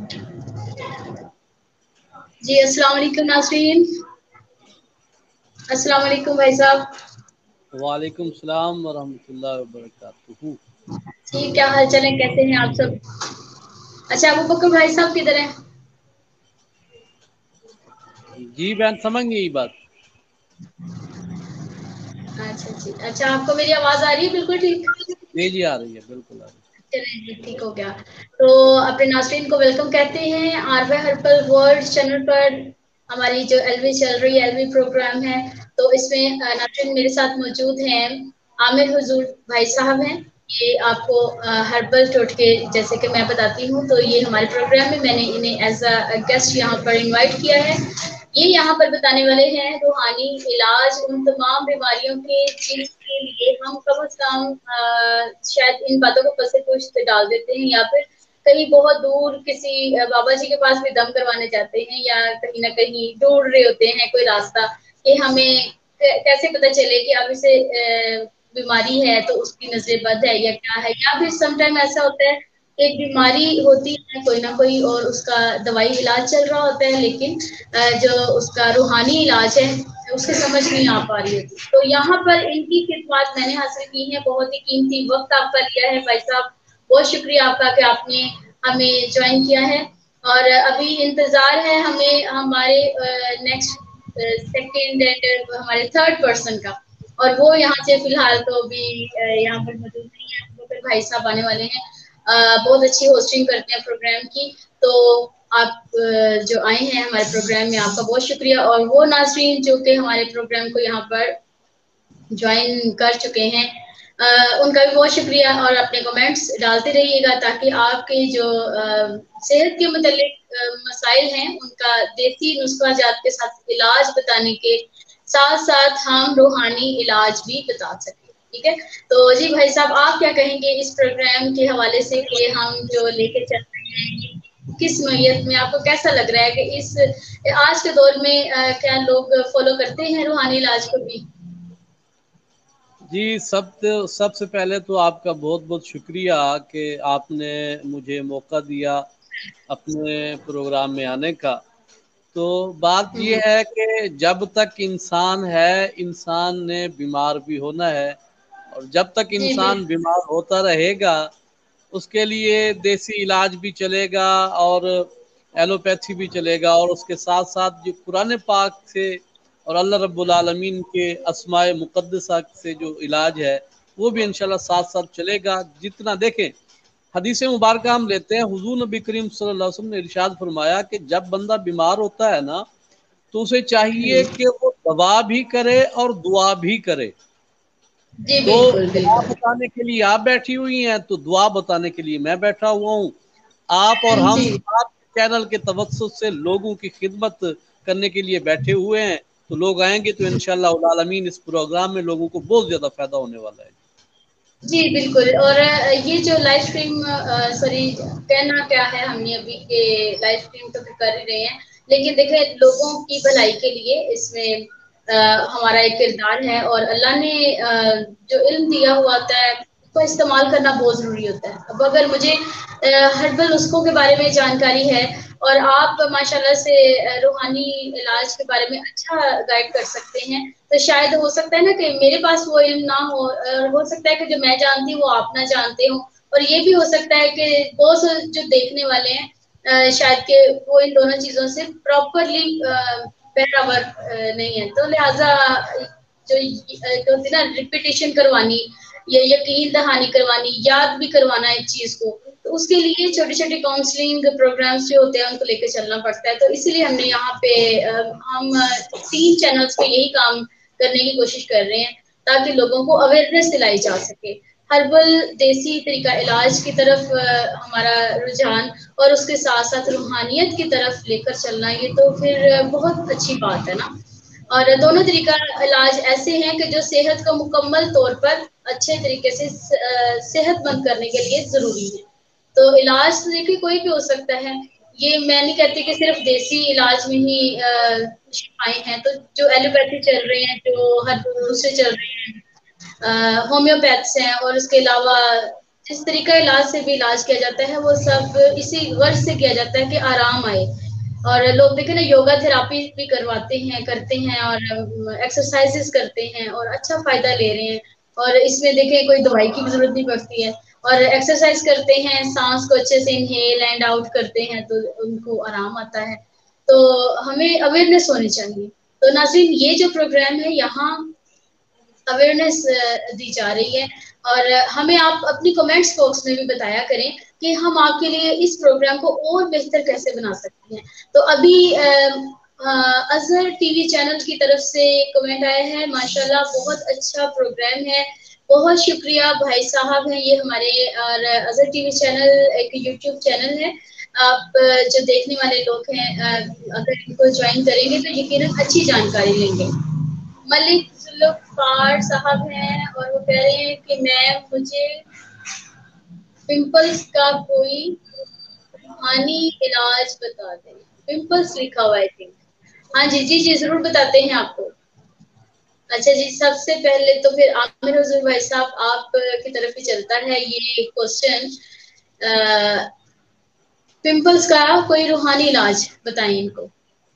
जी अस्सलाम वालेकुम नाज़रीन। अस्सलाम वालेकुम भाई साहब। वालेकुम सलाम व रहमतुल्लाहि व बरकातुहू। जी क्या हाल चाल है, कैसे हैं आप सब? अच्छा अबू बकर भाई साहब किधर हैं? जी बहन समझ गई बात। अच्छा जी, अच्छा आपको मेरी आवाज आ रही है बिल्कुल ठीक? जी आ रही है, बिल्कुल आ रही है। चलिए जी ठीक हो गया। तो अपने नाज़रीन को वेलकम कहते हैं आरवे हर्बल वर्ल्ड चैनल पर। हमारी जो एलवी चल रही है, एलवी प्रोग्राम है, तो इसमें नाज़रीन मेरे साथ मौजूद हैं आमिर हुजूर भाई साहब हैं। ये आपको हर्बल टोटके जैसे कि मैं बताती हूँ, तो ये हमारे प्रोग्राम में मैंने इन्हें एज अ गेस्ट यहाँ पर इनवाइट किया है। ये यहाँ पर बताने वाले हैं रूहानी इलाज उन तमाम बीमारियों के जिनके लिए हम कम अज कम शायद इन बातों को पसे पुश डाल देते हैं, या फिर कहीं बहुत दूर किसी बाबा जी के पास भी दम करवाने जाते हैं, या कहीं ना कहीं ढूंढ रहे होते हैं कोई रास्ता कि हमें कैसे पता चले कि अब इसे बीमारी है तो उसकी नजर बद है या क्या है। या फिर समटाइम ऐसा होता है एक बीमारी होती है कोई ना कोई और उसका दवाई इलाज चल रहा होता है, लेकिन जो उसका रूहानी इलाज है उससे समझ नहीं आ पा रही होती। तो यहाँ पर इनकी खिदमत मैंने हासिल की है, बहुत ही कीमती वक्त आपका लिया है भाई साहब, बहुत शुक्रिया आपका कि आपने हमें ज्वाइन किया है। और अभी इंतजार है हमें हमारे नेक्स्ट सेकेंड एंड हमारे थर्ड पर्सन का, और वो यहाँ से फिलहाल तो अभी यहाँ पर मौजूद नहीं है। वो फिर भाई साहब आने वाले हैं, बहुत अच्छी होस्टिंग करते हैं प्रोग्राम की। तो आप जो आए हैं हमारे प्रोग्राम में आपका बहुत शुक्रिया। और वो नाज़रीन जो कि हमारे प्रोग्राम को यहाँ पर ज्वाइन कर चुके हैं उनका भी बहुत शुक्रिया। और अपने कमेंट्स डालते रहिएगा ताकि आपके जो सेहत के मुतालिक मसाइल हैं उनका देसी नुस्खा जात के साथ इलाज बताने के साथ साथ हम रूहानी इलाज भी बता सकें। ठीक है, तो जी भाई साहब आप क्या कहेंगे इस प्रोग्राम के हवाले से कि हम जो लेके चल रहे हैं किस नोयत में आपको कैसा लग रहा है कि इस आज के दौर में क्या लोग फॉलो करते हैं रूहानी इलाज को भी? जी सबसे पहले तो आपका बहुत बहुत शुक्रिया कि आपने मुझे मौका दिया अपने प्रोग्राम में आने का। तो बात ये है कि जब तक इंसान है इंसान ने बीमार भी होना है, और जब तक जी इंसान बिल्कुल बीमार होता रहेगा उसके लिए देसी इलाज भी चलेगा और एलोपैथी भी चलेगा, और उसके साथ साथ जो कुरान पाक से और अल्लाह रब्बुल आलमीन के अस्माए मुक़द्दसा से जो इलाज है वो भी इंशाल्लाह साथ साथ चलेगा। जितना देखें हदीस मुबारक हम लेते हैं, हुजूर नबी करीम सल्लल्लाहु अलैहि वसल्लम ने इरशाद फरमाया कि जब बंदा बीमार होता है ना तो उसे चाहिए कि वो दवा भी करे और दुआ भी करे। जी तो बिल्कुल दुआ बिल्कुल बताने के लिए आप बैठी हुई हैं तो दुआ बताने के लिए मैं बैठा हुआ हूँ। आप और हम जी आपके चैनल के तवज्जुह से लोगों की खिदमत करने के लिए बैठे हुए हैं, तो लोग आएंगे तो इंशाअल्लाह उल आलमीन इस प्रोग्राम में लोगों को बहुत ज्यादा फायदा होने वाला है। जी बिल्कुल। और ये जो लाइव स्ट्रीम सॉरी कहना क्या है, हमने अभी के लाइव स्ट्रीम तो कर ही रहे हैं, लेकिन देखें लोगों की भलाई के लिए इसमें हमारा एक किरदार है। और अल्लाह ने जो इल्म दिया हुआ होता है उसको इस्तेमाल करना बहुत ज़रूरी होता है। अब अगर मुझे हर्बल नुस्खों के बारे में जानकारी है और आप माशाल्लाह से रूहानी इलाज के बारे में अच्छा गाइड कर सकते हैं, तो शायद हो सकता है ना कि मेरे पास वो इल्म ना हो, और हो सकता है कि जो मैं जानती हूँ वो आप ना जानते हो। और ये भी हो सकता है कि दोस्त जो देखने वाले हैं शायद के वो इन दोनों चीजों से प्रॉपरली बराबर नहीं है। तो लिहाजा जो होती ना रिपीटेशन करवानी या यकीन दहानी करवानी, याद भी करवाना एक चीज को, तो उसके लिए छोटे छोटे काउंसलिंग प्रोग्राम्स जो होते हैं उनको लेकर चलना पड़ता है। तो इसीलिए हमने यहाँ पे हम 3 चैनल्स पे यही काम करने की कोशिश कर रहे हैं ताकि लोगों को अवेयरनेस दिलाई जा सके। हर्बल देसी तरीका इलाज की तरफ हमारा रुझान और उसके साथ साथ रूहानियत की तरफ लेकर चलना, ये तो फिर बहुत अच्छी बात है ना। और दोनों तरीका इलाज ऐसे हैं कि जो सेहत को मुकम्मल तौर पर अच्छे तरीके से सेहतमंद करने के लिए जरूरी है। तो इलाज तो देखिए कोई भी हो सकता है, ये मैं नहीं कहती कि सिर्फ देसी इलाज में ही शिफाएं हैं। तो जो एलोपैथी चल रहे हैं, जो हर दूसरे चल रहे हैं, होम्योपैथ्स हैं, और उसके अलावा जिस तरीका इलाज से भी इलाज किया जाता है वो सब इसी गर्ज से किया जाता है कि आराम आए। और लोग देखे ना, योगा थेरापी भी करवाते हैं, करते हैं, और एक्सरसाइजेस करते हैं और अच्छा फायदा ले रहे हैं। और इसमें देखें कोई दवाई की भी जरूरत नहीं पड़ती है। और एक्सरसाइज करते हैं, सांस को अच्छे से इनहेल एंड आउट करते हैं तो उनको आराम आता है। तो हमें अवेयरनेस होनी चाहिए। तो नाज़रीन, ये जो प्रोग्राम है यहाँ अवेयरनेस दी जा रही है। और हमें आप अपनी कमेंट्स बॉक्स में भी बताया करें कि हम आपके लिए इस प्रोग्राम को और बेहतर कैसे बना सकते हैं। तो अभी अजहर टीवी चैनल की तरफ से कमेंट आया है, माशाल्लाह बहुत अच्छा प्रोग्राम है, बहुत शुक्रिया भाई साहब हैं ये हमारे। और अजहर टीवी चैनल एक यूट्यूब चैनल है, आप जो देखने वाले लोग हैं अगर इनको ज्वाइन करेंगे तो यकीनन अच्छी जानकारी लेंगे। मलिक जुल्फकार साहब हैं और वो कह रहे हैं कि मैम मुझे पिंपल्स का कोई रूहानी इलाज बता दें। पिंपल्स लिखा हुआ है, थिंक। हाँ जी जी जी, जरूर बताते हैं आपको। अच्छा जी, सबसे पहले तो फिर आमिर हुजूर भाई साहब आप की तरफ ही चलता है ये क्वेश्चन। पिंपल्स का कोई रूहानी इलाज बताएं इनको।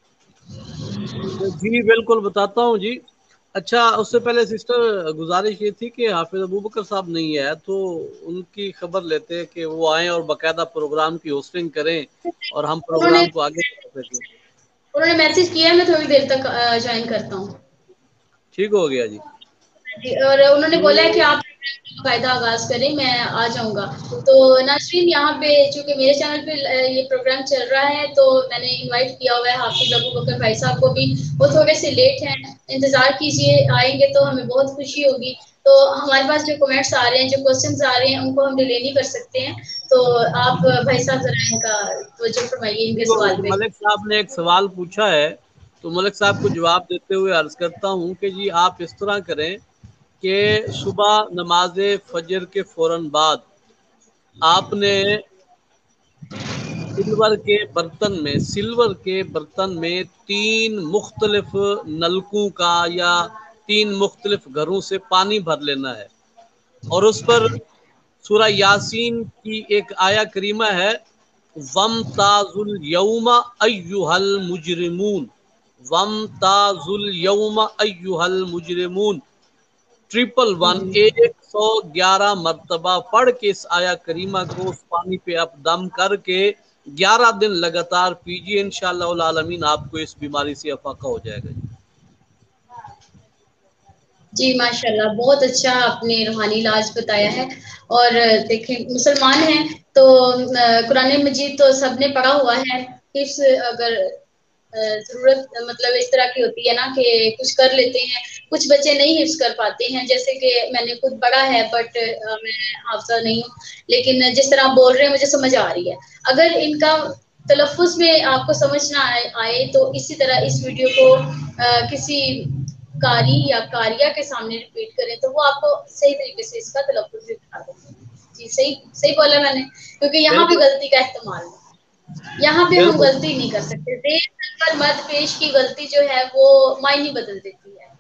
जी बिल्कुल बताता हूँ जी। अच्छा, उससे पहले सिस्टर गुजारिश ये थी कि हाफिज अबू बकर साहब नहीं है तो उनकी खबर लेते हैं कि वो आए और बाकायदा प्रोग्राम की होस्टिंग करें और हम उन्होंने प्रोग्राम को आगे बढ़ा सकें। उन्होंने मैसेज किया, मैं थोड़ी देर तक ज्वाइन करता हूँ ठीक हो गया जी। जी। और उन्होंने तो बोला है कि आप कायदा आगाज करें, मैं आ जाऊंगा। तो नाज़रीन, यहाँ पे चूंकि मेरे चैनल पे ये प्रोग्राम चल रहा है तो मैंने इनवाइट किया हुआ है हाफिज अबू बकर भाई साहब को भी। वो थोड़े से लेट हैं, इंतजार कीजिए, आएंगे तो हमें बहुत खुशी होगी। तो हमारे पास जो कमेंट्स आ रहे हैं, जो क्वेश्चंस आ रहे हैं, उनको हम डिले नहीं कर सकते हैं। तो आप भाई साहब जरा इनका तवज्जो फरमाइए इनके सवाल पे। मलिक साहब ने एक सवाल पूछा है तो मलिक साहब को जवाब देते हुए अर्ज करता हूँ कि जी आप इस तरह करें कि सुबह नमाज फजर के फौरन बाद आपने सिल्वर के बर्तन में 3 मुख्तलिफ नलकों का या 3 मुख्तलिफ घरों से पानी भर लेना है और उस पर सूरह यासीन की एक आया करीमा है, वम ताजुल यौमा अय्युहल मुजरिमून, वम ताजुल यौमा अय्युहल मुजरिमून, 111 मरतबा पढ़ के इस आया करीमा को उस पानी पे आप दम करके 11 दिन लगातार पीजिए, इंशाअल्लाह आलमीन आपको इस बीमारी से अफाका हो जाएगा। जी माशाल्लाह, बहुत अच्छा आपने रूहानी इलाज बताया है। और देखें, मुसलमान हैं तो कुरान मजीद तो सबने पढ़ा हुआ है। इस अगर जरूरत मतलब इस तरह की होती है ना कि कुछ कर लेते हैं, कुछ बच्चे नहीं हिफ्ज कर पाते हैं, जैसे कि मैंने खुद पढ़ा है बट मैं हाफिजा नहीं हूँ, लेकिन जिस तरह आप बोल रहे हैं मुझे समझ आ रही है। अगर इनका तलफ़ुज़ में आपको समझ ना आए तो इसी तरह इस वीडियो को किसी कारी या कारिया के सामने रिपीट करें तो वो आपको सही तरीके से इसका तलफ़ुज़ भी बता देंगे। जी सही सही बोला मैंने, क्योंकि यहाँ पे बिल्कुल गलती का इस्तेमाल है। यहाँ पे हम बिल्कुल। गलती नहीं कर सकते। देर पर मत पेश की गलती जो है वो मायने बदल देती है।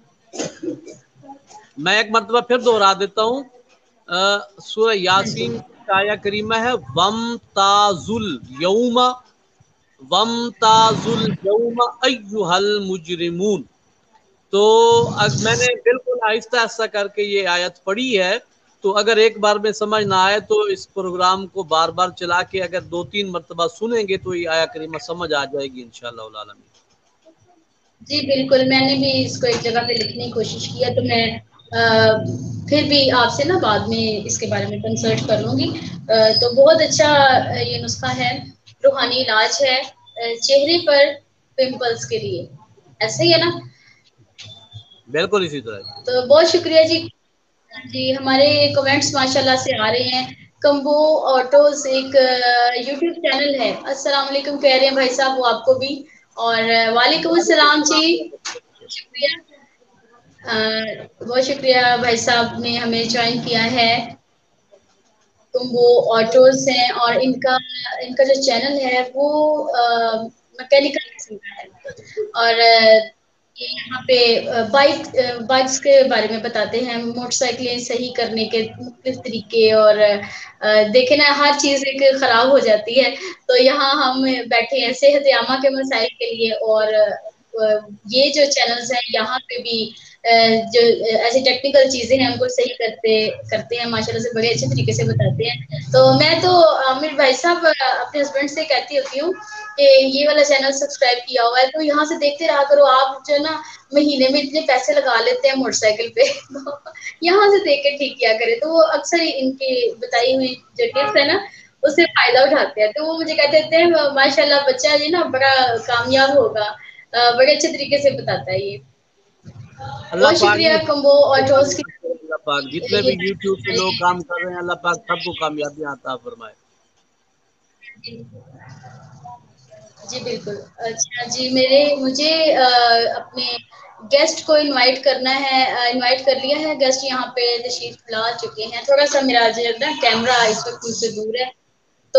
मैं एक मरतबा फिर दोहरा देता हूँ, सूरह हाँ जी यासीन की आया करीमा है, यौमा वम ताजुल यौमा अय्युहल मुजरिमून। तो मैंने बिल्कुल आहिस्ता आहिस्ता करके ये आयत पढ़ी है, तो अगर एक बार में समझ ना आए तो इस प्रोग्राम को बार बार चला के अगर 2-3 मरतबा सुनेंगे तो ये आया करीमा समझ आ जाएगी इंशाअल्लाह आलमीन। जी बिल्कुल, मैंने भी इसको एक जगह पे लिखने की कोशिश किया, तो मैं फिर भी आपसे ना बाद में इसके बारे में कंसल्ट कर लूंगी। तो बहुत अच्छा ये नुस्खा है, रूहानी इलाज है चेहरे पर पिंपल्स के लिए, ऐसे ही है ना। बिल्कुल इसी तरह। तो बहुत शुक्रिया जी। जी हमारे कमेंट्स माशाल्लाह से आ रहे हैं। कम्बो ऑटोज एक यूट्यूब चैनल है, अस्सलाम वालेकुम कह रहे हैं भाई साहब, वो आपको भी। और वालेकुम अस्सलाम जी, शुक्रिया। बहुत शुक्रिया भाई साहब ने हमें ज्वाइन किया है। तुम वो ऑटोज हैं और इनका इनका जो चैनल है वो मैकेनिकल किस्म का है। और یہ یہاں پہ بائکس کے بارے میں بتاتے ہیں، موٹر سائیکلیں صحیح کرنے کے مختلف طریقے، اور دیکھیں نا ہر چیز ایک خراب ہو جاتی ہے، تو یہاں ہم بیٹھے ہیں صحت عامہ کے مسائل کے لیے، اور یہ جو چینلز ہیں یہاں پہ بھی جو ایسی ٹیکنیکل چیزیں ہیں ان کو صحیح کرتے ہیں، ماشاء اللہ سے بڑے اچھے طریقے سے بتاتے ہیں۔ تو میں تو عامر بھائی صاحب اپنے ہسبینڈ سے کہتی ہوتی ہوں کہ یہ والا چینل سبسکرائب کیا ہوا ہے تو یہاں سے دیکھتے رہا کرو، آپ جو ہے نا مہینے میں اتنے پیسے لگا لیتے ہیں موٹر سائیکل پہ، یہاں سے دیکھ کے ٹھیک کیا کرے۔ تو وہ اکثر ان کی بتائی ہوئی جو ٹپس ہے نا اس سے فائدہ اٹھاتے ہیں، تو وہ مجھے کہتے ہیں ماشاء اللہ بچہ جی نا بڑا کامیاب ہوگا، بڑے اچھے طریقے سے بتاتا ہے یہ۔ اللہ بہت پاک شکریہ نے کمبو اور ٹوس کی اللہ پاک جتنے بھی یوٹیوب پہ لوگ کام کر رہے ہیں اللہ پاک سب کو کامیابی عطا فرمائے۔ جی بالکل۔ اچھا جی، مجھے اپنے گیسٹ کو انوائٹ کرنا ہے، انوائٹ کر لیا ہے گیسٹ یہاں پہ تشریف لا چکے ہیں۔ تھوڑا سا میرا جو نا کیمرہ اس وقت مجھ سے دور ہے تو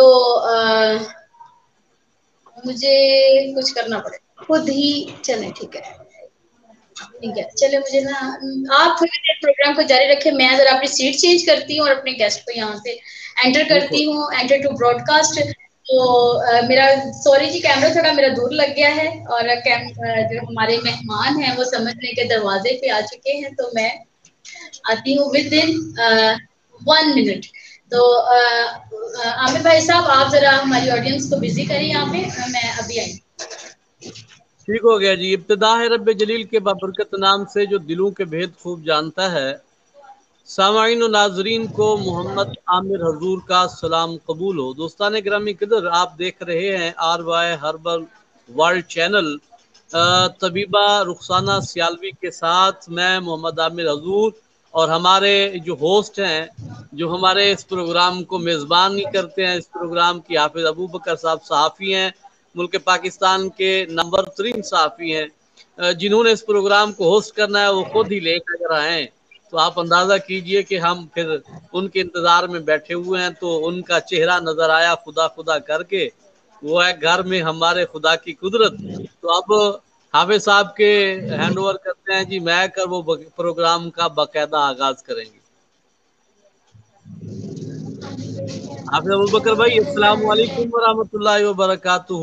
مجھے کچھ کرنا پڑے خود ہی، چلیں ٹھیک ہے ٹھیک ہے، چلے مجھے نا آپ تھوڑی دیر پروگرام کو جاری رکھیں، میں ذرا اپنی سیٹ چینج کرتی ہوں اور اپنے گیسٹ کو یہاں سے انٹر کرتی ہوں، انٹر ٹو براڈ کاسٹ۔ تو میرا سوری جی کیمرہ تھوڑا میرا دور لگ گیا ہے، اور جو ہمارے مہمان ہیں وہ سمجھنے کے دروازے پہ آ چکے ہیں، تو میں آتی ہوں ود ان 1 منٹ۔ تو عامر بھائی صاحب آپ ذرا ہماری آڈینس کو بزی کریں یہاں پہ، میں ابھی آئی۔ ٹھیک ہو گیا جی۔ ابتدا ہے رب جلیل کے بابرکت نام سے جو دلوں کے بھید خوب جانتا ہے۔ سامعین و ناظرین کو محمد عامر حضور کا سلام قبول ہو۔ دوستان گرامی قدر، آپ دیکھ رہے ہیں RY ہربل ورلڈ چینل۔ طبیبہ رخسانہ سیالوی کے ساتھ میں محمد عامر حضور اور ہمارے جو ہوسٹ ہیں، جو ہمارے اس پروگرام کو میزبانی کرتے ہیں، اس پروگرام کی حافظ ابوبکر صاحب صحافی ہیں، ملک پاکستان کے نمبر 3 صحافی ہیں، جنہوں نے اس پروگرام کو ہوسٹ کرنا ہے وہ خود ہی لے کر آئے ہیں۔ تو آپ اندازہ کیجئے کہ ہم پھر ان کے انتظار میں بیٹھے ہوئے ہیں، تو ان کا چہرہ نظر آیا خدا خدا کر کے، وہ ہے گھر میں ہمارے خدا کی قدرت۔ تو اب حافظ صاحب کے ہینڈ اوور کرتے ہیں جی میں کر، وہ پروگرام کا باقاعدہ آغاز کریں گے۔ حافظ ابوبکر بھائی السلام علیکم ورحمۃ اللہ وبرکاتہ۔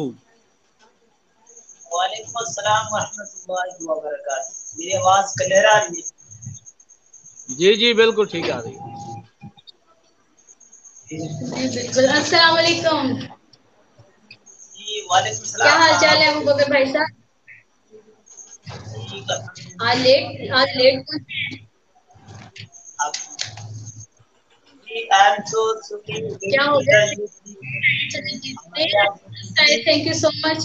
وعلیکم السلام ورحمۃ اللہ وبرکاتہ۔ میری آواز کلیئر آ رہی ہے؟ جی جی بالکل ٹھیک آ رہی ہے۔ جی بالکل، السلام علیکم۔ جی وعلیکم کیا السلام۔ حال چال ہے ابوبکر بھائی صاحب؟ ٹھیک آج لیٹ پہنچے ہیں؟ کیا ہو گیا؟ تھینک یو سو مچ۔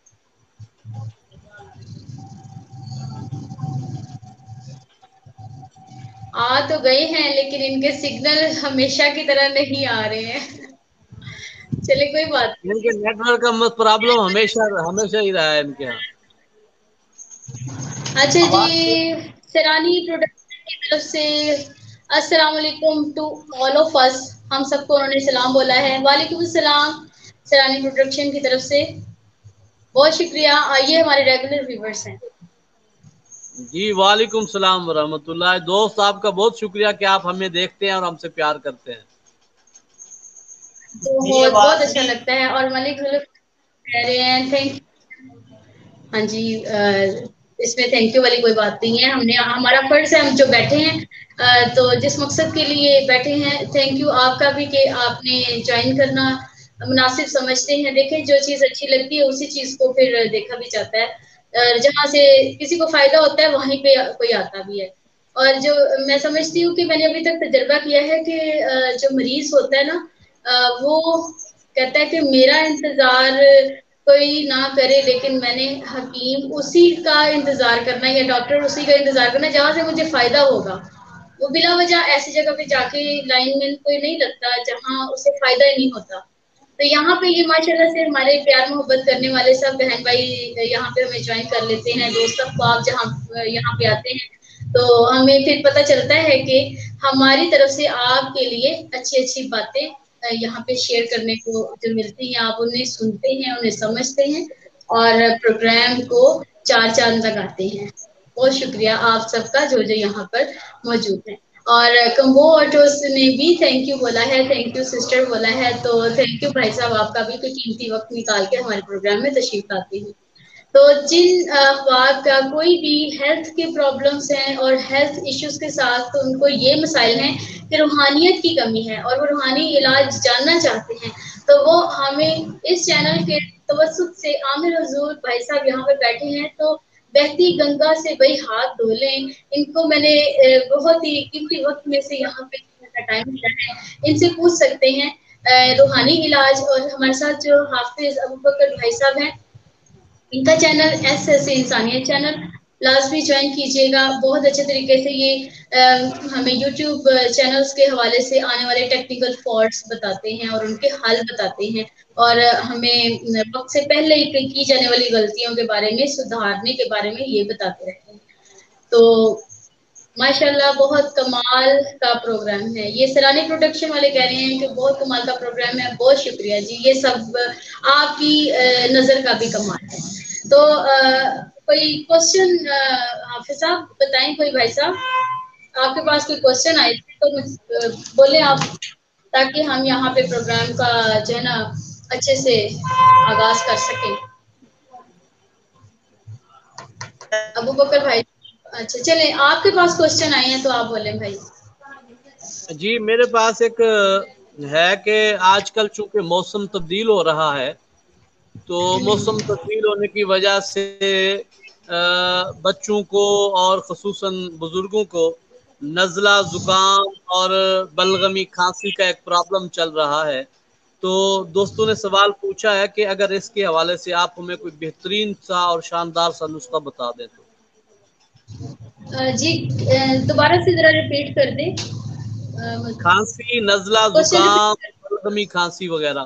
آ تو گئے ہیں لیکن ان کے سگنل ہمیشہ کی طرح نہیں آ رہے ہیں، چلے کوئی بات ان کے نیٹ ورک کا پرابلم ہمیشہ ہی رہا ہے ان کے ہاں۔ اچھا جی، سرانی پروڈکشن کی طرف سے السلام علیکم ٹو آل آف اس، ہم سب کو انہوں نے سلام بولا ہے۔ وعلیکم السلام سرانی پروڈکشن کی طرف سے، بہت شکریہ، یہ ہمارے ریگولر ویورز ہیں۔ جی وعلیکم السلام ورحمۃ اللہ۔ دوست آپ کا بہت شکریہ کہ آپ ہمیں دیکھتے ہیں اور ہم سے پیار کرتے ہیں۔ بہت اچھا لگتا ہے، اور ملک کہہ رہے ہیں تھینک یو۔ ہاں جی، اس میں تھینک یو والی کوئی بات نہیں ہے، ہمارا فرض ہے، ہم جو بیٹھے ہیں تو جس مقصد کے لیے بیٹھے ہیں، تھینک یو آپ کا بھی کہ آپ نے جوائن کرنا مناسب سمجھتے ہیں۔ دیکھیں جو چیز اچھی لگتی ہے اسی چیز کو پھر دیکھا بھی جاتا ہے، جہاں سے کسی کو فائدہ ہوتا ہے وہیں پہ کوئی آتا بھی ہے۔ اور جو میں سمجھتی ہوں کہ میں نے ابھی تک تجربہ کیا ہے کہ جو مریض ہوتا ہے نا وہ کہتا ہے کہ میرا انتظار کوئی نہ کرے لیکن میں نے حکیم اسی کا انتظار کرنا یا ڈاکٹر اسی کا انتظار کرنا جہاں سے مجھے فائدہ ہوگا۔ وہ بلا وجہ ایسی جگہ پہ جا کے لائن میں کوئی نہیں لگتا جہاں اسے فائدہ ہی نہیں ہوتا۔ تو یہاں پہ یہ ماشاءاللہ سے ہمارے پیار محبت کرنے والے سب بہن بھائی یہاں پہ ہمیں جوائن کر لیتے ہیں، دوست آپ جہاں یہاں پہ آتے ہیں تو ہمیں پھر پتہ چلتا ہے کہ ہماری طرف سے آپ کے لیے اچھی اچھی باتیں یہاں پہ شیئر کرنے کو جو ملتی ہیں، آپ انہیں سنتے ہیں، انہیں سمجھتے ہیں اور پروگرام کو 4 चांद लगाते हैं। बहुत शुक्रिया आप सबका जो जो यहाँ पर मौजूद है। और कम्बो ऑटोस ने भी थैंक यू बोला है, थैंक यू सिस्टर बोला है, तो थैंक यू भाई साहब आपका भी कोई कीमती वक्त निकाल के हमारे प्रोग्राम में तशरीफ लाते हैं। तो जिन अफवाद का कोई भी हेल्थ के प्रॉब्लम्स हैं और हेल्थ इश्यूज के साथ तो उनको ये मसाइल हैं कि रूहानियत की कमी है और वो रूहानी इलाज जानना चाहते हैं, तो वो हमें इस चैनल के तवस्सुत से आमिर हुजूर भाई साहब यहाँ पर बैठे हैं, तो बहती गंगा से भाई हाथ धो लें। इनको मैंने बहुत ही कीमती वक्त में से यहाँ पे टाइम दिया है, इनसे पूछ सकते हैं रूहानी इलाज। और हमारे साथ जो हाफिज अबू बकर भाई साहब हैं, इनका चैनल एस इंसानियत चैनल लाजमी ज्वाइन कीजिएगा। बहुत अच्छे तरीके से ये हमें यूट्यूब चैनल्स के हवाले से आने वाले टेक्निकल फॉल्ट्स बताते हैं और उनके हल बताते हैं, और हमें वक्त से पहले ही की जाने वाली गलतियों के बारे में सुधारने के बारे में ये बताते रहते हैं। तो माशाल्लाह बहुत कमाल का प्रोग्राम है ये। सरानी प्रोडक्शन वाले कह रहे हैं कि बहुत कमाल का प्रोग्राम है। बहुत शुक्रिया जी, ये सब आपकी नजर का भी कमाल है। तो कोई क्वेश्चन हाफिज साहब बताएं, कोई भाई साहब आपके पास कोई क्वेश्चन आए तो बोले आप, ताकि हम यहाँ पे प्रोग्राम का जो है ना अच्छे से आगाज कर सकें। अबू बकर भाई, अच्छा चले आपके पास क्वेश्चन आए हैं तो आप बोले भाई। जी मेरे पास एक है कि आजकल चूंकि मौसम तब्दील हो रहा है, तो मौसम तब्दील होने की वजह से बच्चों को और ख़ुसूसन बुजुर्गों को नज़ला ज़ुकाम और बलगमी खांसी का एक प्रॉब्लम चल रहा है। तो दोस्तों ने सवाल पूछा है कि अगर इसके हवाले से आप हमें कोई बेहतरीन सा और शानदार सा नुस्खा बता दें तो। जी दोबारा से जरा रिपीट कर दें। खांसी, नज़ला ज़ुकाम, बलगमी खांसी वगैरह।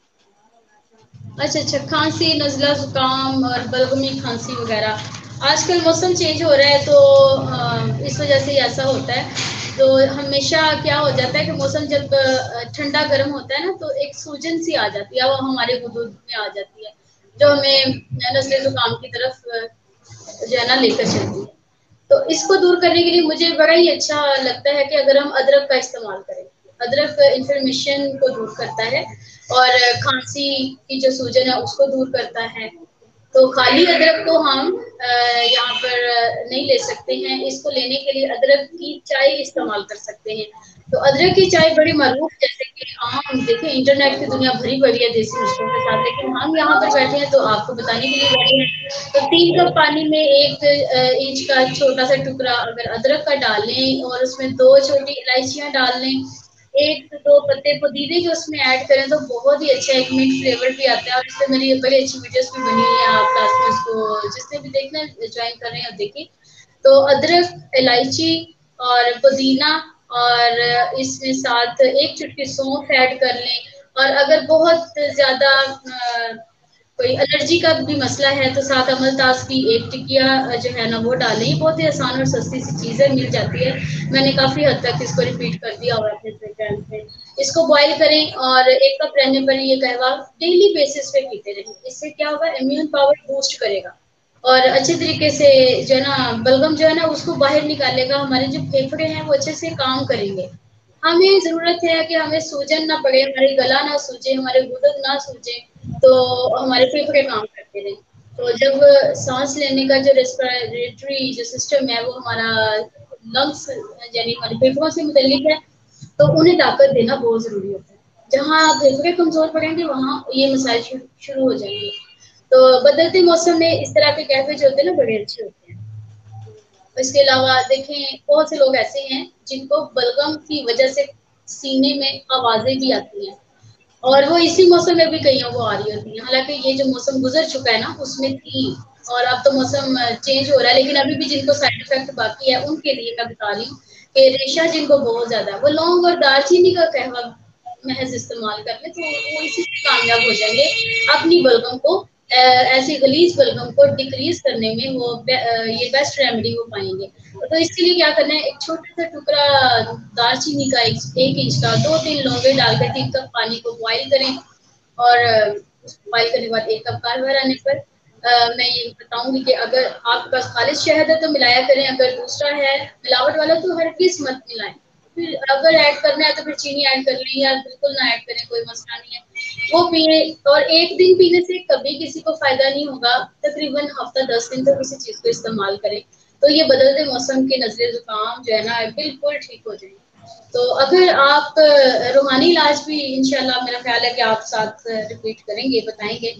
अच्छा, खांसी, नज़ला जुकाम और बलगमी खांसी वगैरह। आजकल मौसम चेंज हो रहा है तो इस वजह से ऐसा होता है। तो हमेशा क्या हो जाता है कि मौसम जब ठंडा गर्म होता है ना, तो एक सूजन सी आ जाती है, वो हमारे वजूद में आ जाती है, जो हमें नज़ले जुकाम की तरफ जो है ना लेकर चलती है। तो इसको दूर करने के लिए मुझे बड़ा ही अच्छा लगता है कि अगर हम अदरक का इस्तेमाल करें। अदरक इन्फ्लेमेशन को दूर करता है और खांसी की जो सूजन है उसको दूर करता है। तो खाली अदरक को हम यहाँ पर नहीं ले सकते हैं, इसको लेने के लिए अदरक की चाय इस्तेमाल कर सकते हैं। तो अदरक की चाय बड़ी मरूफ, जैसे कि आम देखें इंटरनेट की दुनिया भरी पड़ी है देसी नुस्खों के साथ, लेकिन हम यहाँ पर बैठे हैं तो आपको बताने के लिए बैठे हैं। तो 3 कप पानी में 1 इंच का छोटा सा टुकड़ा अगर अदरक का डाल लें और उसमें 2 छोटी इलायचियां डाल लें, 1 से 2 पत्ते पुदीने के उसमें ऐड करें तो बहुत ही अच्छा एक मिंट फ्लेवर भी आता है। और इससे मेरी बड़ी अच्छी वीडियोस भी बनी है, आप लास्ट में उसको जिसने भी देखना है ज्वाइन कर रहे हैं देखिए। तो अदरक, इलायची और पुदीना और इसमें साथ 1 चुटकी सौंफ ऐड कर लें। और अगर बहुत ज्यादा कोई एलर्जी का भी मसला है तो साथ अमलतास की 1 टिकिया जो है ना वो डालें। बहुत ही आसान और सस्ती सी चीज़ है, मिल जाती है। मैंने काफी हद तक इसको रिपीट कर दिया और अपने चैनल पे। इसको बॉईल करें और 1 कप रहने पर ये कहवा डेली बेसिस पे पीते रहें। इससे क्या होगा, इम्यून पावर बूस्ट करेगा और अच्छे तरीके से जो है ना बलगम जो है ना उसको बाहर निकालेगा। हमारे जो फेफड़े हैं वो अच्छे से काम करेंगे। हमें जरूरत है कि हमें सूजन ना पड़े, हमारे गला ना सूजे, हमारे गुर्दे ना सूजे, तो हमारे फेफड़े काम करते रहे। तो जब सांस लेने का जो रेस्पिरेटरी जो सिस्टम है वो हमारा लंग्स यानी हमारे फेफड़ों से मुतल्लिक है, तो उन्हें ताकत देना बहुत जरूरी होता है। जहाँ फेफड़े कमजोर पड़ेंगे वहाँ ये मसाइल शुरू हो जाएंगे। तो बदलते मौसम में इस तरह के कैफे जो होते हैं ना बड़े अच्छे होते हैं। इसके अलावा देखें बहुत से लोग ऐसे हैं जिनको बलगम की वजह से सीने में आवाजें भी आती हैं, और वो इसी मौसम में भी कईयों को आ रही होती है। हालांकि ये जो मौसम गुजर चुका है ना उसमें थी, और अब तो मौसम चेंज हो रहा है, लेकिन अभी भी जिनको साइड इफेक्ट बाकी है उनके लिए मैं बता रही हूँ कि रेशा जिनको बहुत ज्यादा है वो लौंग और दालचीनी का कहवा महज इस्तेमाल कर ले तो वो इसी से कामयाब हो जाएंगे अपनी बलगम को ऐसी गलीज बलगम को डिक्रीज करने में। वो ये बेस्ट रेमेडी वो पाएंगे। तो इसके लिए क्या करना है, एक छोटा सा टुकड़ा दालचीनी का 1 इंच का 2-3 लौंगे डालकर 3 कप पानी को बॉईल करें और बॉईल करने के बाद 1 कप कहवा रहने पर میں یہ بتاؤں گی کہ اگر آپ کے پاس خالص شہد ہے تو ملایا کریں، اگر دوسرا ہے ملاوٹ والا تو ہرگز مت ملائیں. پھر اگر ایڈ کرنا ہے تو پھر چینی ایڈ کر لیں یا بالکل نہ ایڈ کریں، کوئی مسئلہ نہیں ہے، وہ پیئیں. اور ایک دن پینے سے کبھی کسی کو فائدہ نہیں ہوگا، تقریباً ہفتہ 10 دن تک کسی چیز کو استعمال کریں تو یہ بدلتے موسم کے نزلے زکام جو ہے نا بالکل ٹھیک ہو جائیں. تو اگر آپ روحانی علاج بھی انشاءاللہ میرا خیال ہے کہ آپ ساتھ ریپیٹ کریں گے، بتائیں گے.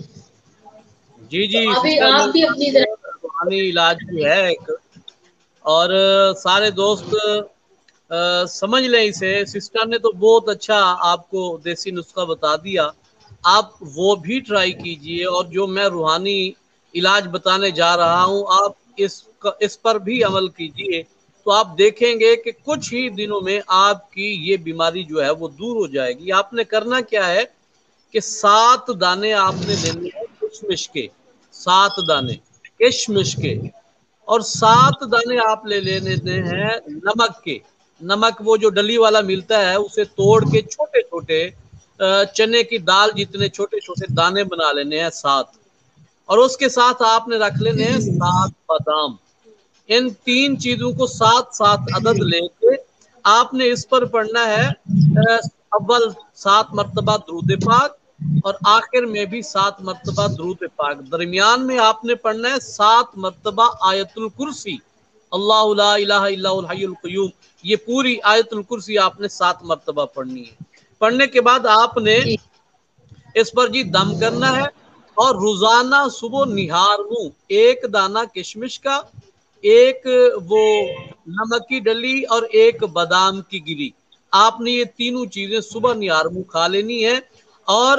جی تو جی سسٹر، آپ میرے بھی پاس اپنی تو طرف روحانی علاج بھی ہے ایک، اور سارے دوست سمجھ لیں اسے. سسٹر نے تو بہت اچھا آپ کو دیسی نسخہ بتا دیا، آپ وہ بھی ٹرائی کیجئے. اور جو میں روحانی علاج بتانے جا رہا ہوں آپ اس پر بھی عمل کیجئے، تو آپ دیکھیں گے کہ کچھ ہی دنوں میں آپ کی یہ بیماری جو ہے وہ دور ہو جائے گی. آپ نے کرنا کیا ہے کہ 7 دانے آپ نے لینے ہیں کشمش کے، 7 دانے کشمش کے، اور 7 دانے آپ لے لینے ہیں نمک کے. نمک وہ جو ڈلی والا ملتا ہے اسے توڑ کے چھوٹے چھوٹے چنے کی دال جتنے چھوٹے چھوٹے دانے بنا لینے ہیں 7. اور اس کے ساتھ آپ نے رکھ لینے ہیں 7 بادام. ان 3 چیزوں کو 7 عدد لے کے آپ نے اس پر پڑھنا ہے اول 7 مرتبہ درود پاک، اور آخر میں بھی 7 مرتبہ درود پاک. درمیان میں آپ نے پڑھنا ہے 7 مرتبہ آیت الکرسی، اللہ لا الہ الا هو الحی القیوم. یہ پوری آیت الکرسی آپ نے 7 مرتبہ پڑھنی ہے. پڑھنے کے بعد آپ نے جی اس پر جی دم کرنا ہے، اور روزانہ صبح نہار منہ 1 دانہ کشمش کا، 1 وہ نمک کی ڈلی، اور 1 بادام کی گری. آپ نے یہ تینوں چیزیں صبح نہار منہ کھا لینی ہے. اور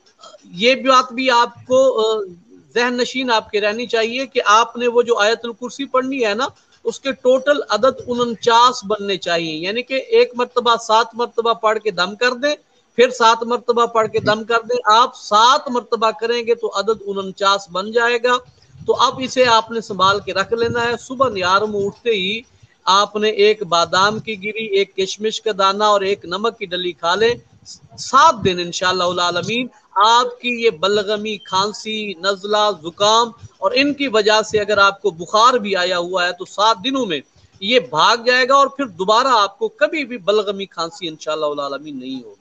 یہ بات بھی آپ کو ذہن نشین آپ کے رہنی چاہیے کہ آپ نے وہ جو آیت الکرسی پڑھنی ہے نا اس کے ٹوٹل عدد 49 بننے چاہیے. یعنی کہ 1 مرتبہ 7 مرتبہ پڑھ کے دم کر دیں، پھر 7 مرتبہ پڑھ کے دم کر دیں. آپ 7 مرتبہ کریں گے تو عدد 49 بن جائے گا. تو اب اسے آپ نے سنبھال کے رکھ لینا ہے. صبح نہار منہ اٹھتے ہی آپ نے 1 بادام کی گری، 1 کشمش کا دانہ اور 1 نمک کی ڈلی کھا لیں. 7 دن انشاءاللہ العالمین آپ کی یہ بلغمی، کھانسی، نزلہ، زکام، اور ان کی وجہ سے اگر آپ کو بخار بھی آیا ہوا ہے تو 7 دنوں میں یہ بھاگ جائے گا، اور پھر دوبارہ آپ کو کبھی بھی بلغمی کھانسی انشاءاللہ العالمین نہیں ہوگی.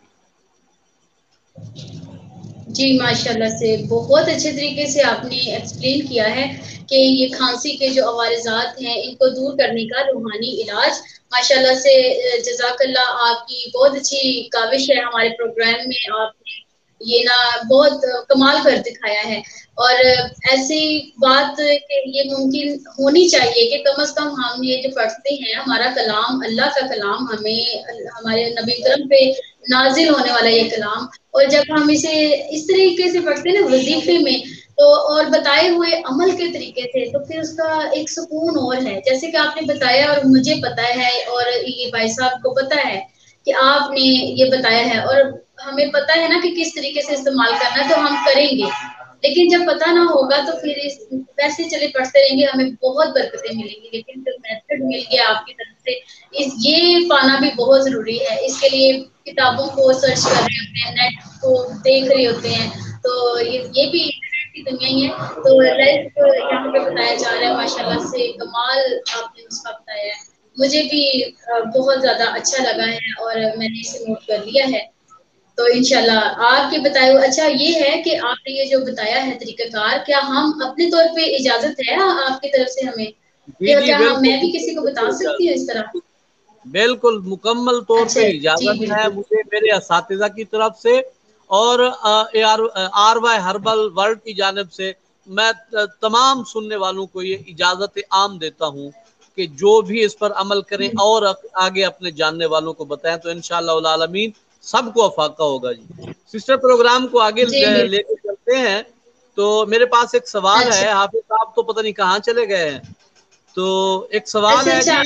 جی ماشاءاللہ سے بہت اچھے طریقے سے آپ نے ایکسپلین کیا ہے کہ یہ کھانسی کے جو عوارضات ہیں ان کو دور کرنے کا روحانی علاج. ماشاءاللہ سے جزاک اللہ، آپ کی بہت اچھی کاوش ہے ہمارے پروگرام میں. آپ نے یہ نا بہت کمال کر دکھایا ہے، اور ایسی بات کہ یہ ممکن ہونی چاہیے کہ کم از کم ہم یہ جو پڑھتے ہیں ہمارا کلام، اللہ کا کلام، ہمیں ہمارے نبی کرم پہ نازل ہونے والا یہ کلام، اور جب ہم اسے اس طریقے سے پڑھتے ہیں نا وظیفے میں تو اور بتائے ہوئے عمل کے طریقے سے، تو پھر اس کا ایک سکون اور ہے. جیسے کہ آپ نے بتایا اور مجھے پتا ہے اور یہ بھائی صاحب کو پتا ہے کہ آپ نے یہ بتایا ہے، اور ہمیں پتا ہے نا کہ کس طریقے سے استعمال کرنا ہے تو ہم کریں گے. لیکن جب پتہ نہ ہوگا تو پھر ویسے چلے پڑھتے رہیں گے، ہمیں بہت برکتیں ملیں گی. لیکن جو میتھڈ مل گیا آپ کی طرف سے یہ پانا بھی بہت ضروری ہے. اس کے لیے کتابوں کو سرچ کر رہے ہوتے ہیں، نیٹ کو دیکھ رہے ہوتے ہیں، تو یہ بھی انٹرنیٹ کی دنیا ہی ہے. تو لائف یہاں پہ بتایا جا رہا ہے، ماشاءاللہ سے کمال آپ نے اس کا بتایا ہے. مجھے بھی بہت زیادہ اچھا لگا ہے اور میں نے اسے نوٹ کر لیا ہے. تو انشاءاللہ آپ کے بتائے ہوئے اچھا یہ ہے کہ آپ نے یہ جو بتایا ہے طریقہ کار، کیا ہم اپنے طور پہ اجازت ہے آپ کی طرف سے ہمیں جی کہ جی کیا بالکل میں بھی کسی کو بتا سکتی ہوں اس طرح؟ بالکل مکمل طور اچھا پہ جی اجازت ہے بالکل. مجھے میرے اساتذہ کی طرف سے، اور آر وائی ہربل ورلڈ کی جانب سے میں تمام سننے والوں کو یہ اجازت عام دیتا ہوں کہ جو بھی اس پر عمل کریں اور آگے اپنے جاننے والوں کو بتائیں، تو انشاءاللہ العالمین سب کو افاقہ ہوگا. جی سسٹر، پروگرام کو آگے جی لے بالکل. کے چلتے ہیں. تو میرے پاس ایک سوال اچھا ہے، حافظ صاحب تو پتہ نہیں کہاں چلے گئے ہیں. تو ایک سوال اچھا ہے اچھا جی،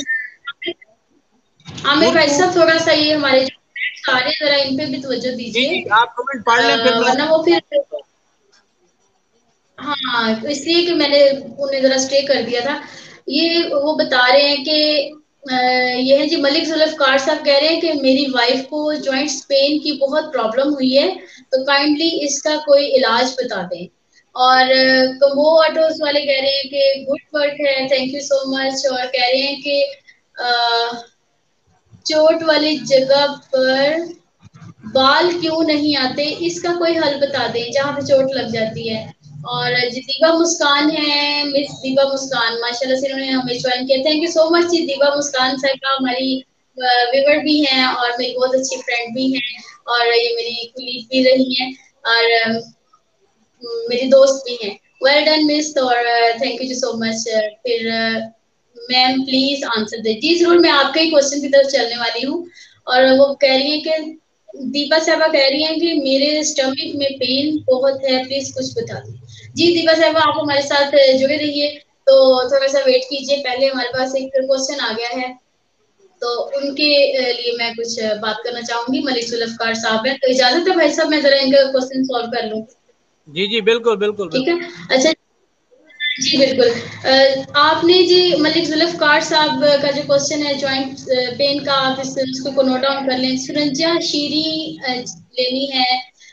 عامر بھائی اردو. صاحب تھوڑا سا یہ ہمارے جو آ رہے ہیں ذرا ان پہ بھی توجہ جی دیجیے، جی آپ کمنٹ پڑھ لیں پھر میں. ورنہ وہ پھر ہاں اس لیے کہ میں نے انہیں ذرا اسٹے کر دیا تھا. یہ وہ بتا رہے ہیں کہ یہ ہے جی ملک ذوالفقار صاحب کہہ رہے ہیں کہ میری وائف کو جوائنٹس پین کی بہت پرابلم ہوئی ہے، تو کائنڈلی اس کا کوئی علاج بتا دیں. اور کمبو آٹوز والے کہہ رہے ہیں کہ گڈ ورک ہے، تھینک یو سو مچ. اور کہہ رہے ہیں کہ چوٹ والی جگہ پر بال کیوں نہیں آتے، اس کا کوئی حل بتا دیں جہاں پہ چوٹ لگ جاتی ہے. اور دیبا مسکان ہے، مس دیبا مسکان ماشاءاللہ سے انہوں نے ہمیں جوائن کیا. تھینک یو سو مچ دیبا مسکان صاحبہ، ہماری ویور بھی ہیں اور میری بہت اچھی فرینڈ بھی ہیں، اور یہ میری کلیگ بھی رہی ہیں اور میری دوست بھی ہیں. ویل ڈن مس، اور تھینک یو سو مچ. پھر میم پلیز آنسر دے. جی ضرور، میں آپ کے ہی کوشچن کی طرف چلنے والی ہوں. اور وہ کہہ رہی ہیں کہ دیپا صاحبہ کہہ رہی ہیں کہ میرے اسٹمک میں پین بہت ہے، پلیز کچھ بتا دیں. جی دیپا صاحبہ، آپ ہمارے ساتھ جڑے رہیے. تو تھوڑا سا ویٹ کیجیے، پہلے ہمارے پاس ایک کوشچن آ گیا ہے تو ان کے لیے میں کچھ بات کرنا چاہوں گی. ملک ذوالفقار صاحب ہیں، تو اجازت ہے بھائی صاحب میں ذرا ان کا کوشچن سالو کر لوں؟ جی جی بالکل بالکل ٹھیک ہے. بالکل. اچھا جی بالکل. آپ نے جی ملک ذوالفقار صاحب کا جو کوشچن ہے جوائنٹ پین کا، آپ اس کو نوٹ ڈاؤن کر لیں. سرنجا شیری لینی ہے،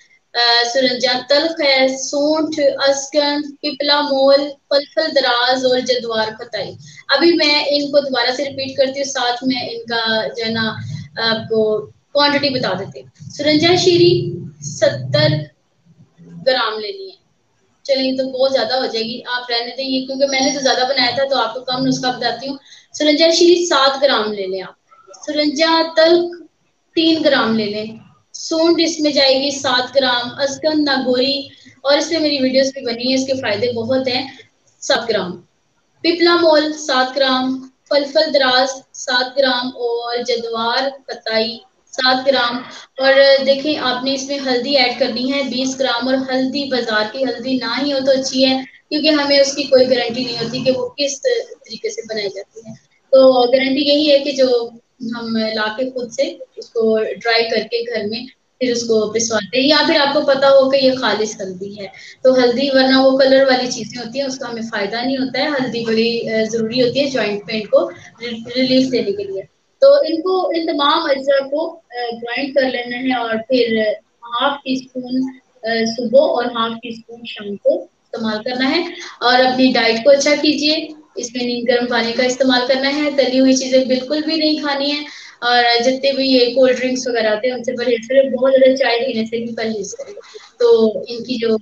سرنجا تلخ ہے، سونٹ، اسکن، پپلا مول، فلفل دراز اور جدوار ختائی. ابھی میں ان کو دوبارہ سے ریپیٹ کرتی ہوں، ساتھ میں ان کا جو ہے نا آپ کو کوانٹٹی بتا دیتے ہیں. سرنجا شیری 70 گرام لینی ہے. چلیے تو بہت زیادہ ہو جائے گی، آپ رہنے دیں یہ، کیونکہ میں نے تو زیادہ بنایا تھا تو آپ کو کم نسخہ بتاتی ہوں. سرنجا شیری 7 گرام لے لیں آپ. سرنجا تلخ 3 گرام لے لیں. سونڈ اس میں جائے گی 7 گرام. اسکن ناگوری، اور اس میں میری ویڈیوز بھی بنی ہے، اس کے فائدے بہت ہیں، 7 گرام. پپلا مول 7 گرام. فلفل دراز 7 گرام اور جدوار ختائی 7 گرام. اور دیکھیں آپ نے اس میں ہلدی ایڈ کرنی ہے 20 گرام. اور ہلدی بازار کی ہلدی نہ ہی ہو تو اچھی ہے، کیونکہ ہمیں اس کی کوئی گارنٹی نہیں ہوتی کہ وہ کس طریقے سے بنائی جاتی ہے. تو گارنٹی یہی ہے کہ جو ہم لا کے خود سے اس کو ڈرائی کر کے گھر میں پھر اس کو پسواتے ہیں، یا پھر آپ کو پتا ہو کہ یہ خالص ہلدی ہے. تو ہلدی ورنہ وہ کلر والی چیزیں ہوتی ہیں، اس کا ہمیں فائدہ نہیں ہوتا ہے. ہلدی بڑی ضروری ہوتی ہے جوائنٹ پین کو ریلیف دینے کے لیے. تو ان تمام اجزاء کو گرائنڈ کر لینا ہے، اور پھر ½ ٹی اسپون صبح اور ½ ٹی اسپون شام کو استعمال کرنا ہے. اور اپنی ڈائٹ کو اچھا کیجیے، اس میں نیم گرم پانی کا استعمال کرنا ہے. تلی ہوئی چیزیں بالکل بھی نہیں کھانی ہے، اور جتنے بھی یہ کولڈ ڈرنکس وغیرہ آتے ہیں ان سے پرہیز کریں. بہت زیادہ چائے پینے سے بھی پرہیز کریں. تو ان کی جو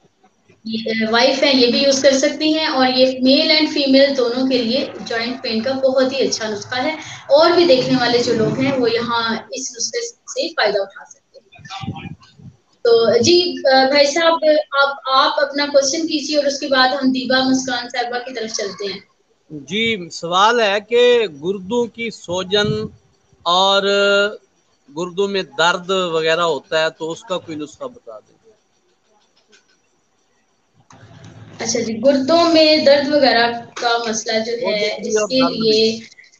وائف ہے یہ بھی یوز کر سکتی ہیں، اور یہ میل اینڈ فیمیل دونوں کے لیے جوائنٹ پین کا بہت ہی اچھا نسخہ ہے. اور بھی دیکھنے والے جو لوگ ہیں وہ یہاں اس نسخے سے فائدہ اٹھا سکتے ہیں. تو جی بھائی صاحب، آپ اپنا کوشچن کیجیے، اور اس کے بعد ہم دیبا مسکان صاحبہ کی طرف چلتے ہیں. جی سوال ہے کہ گردوں کی سوجن اور گردوں میں درد وغیرہ ہوتا ہے تو اس کا کوئی نسخہ بتا دیں. اچھا جی، گردوں میں درد وغیرہ کا مسئلہ جو ہے سوجن بھی اس اور کے درد بھی. لیے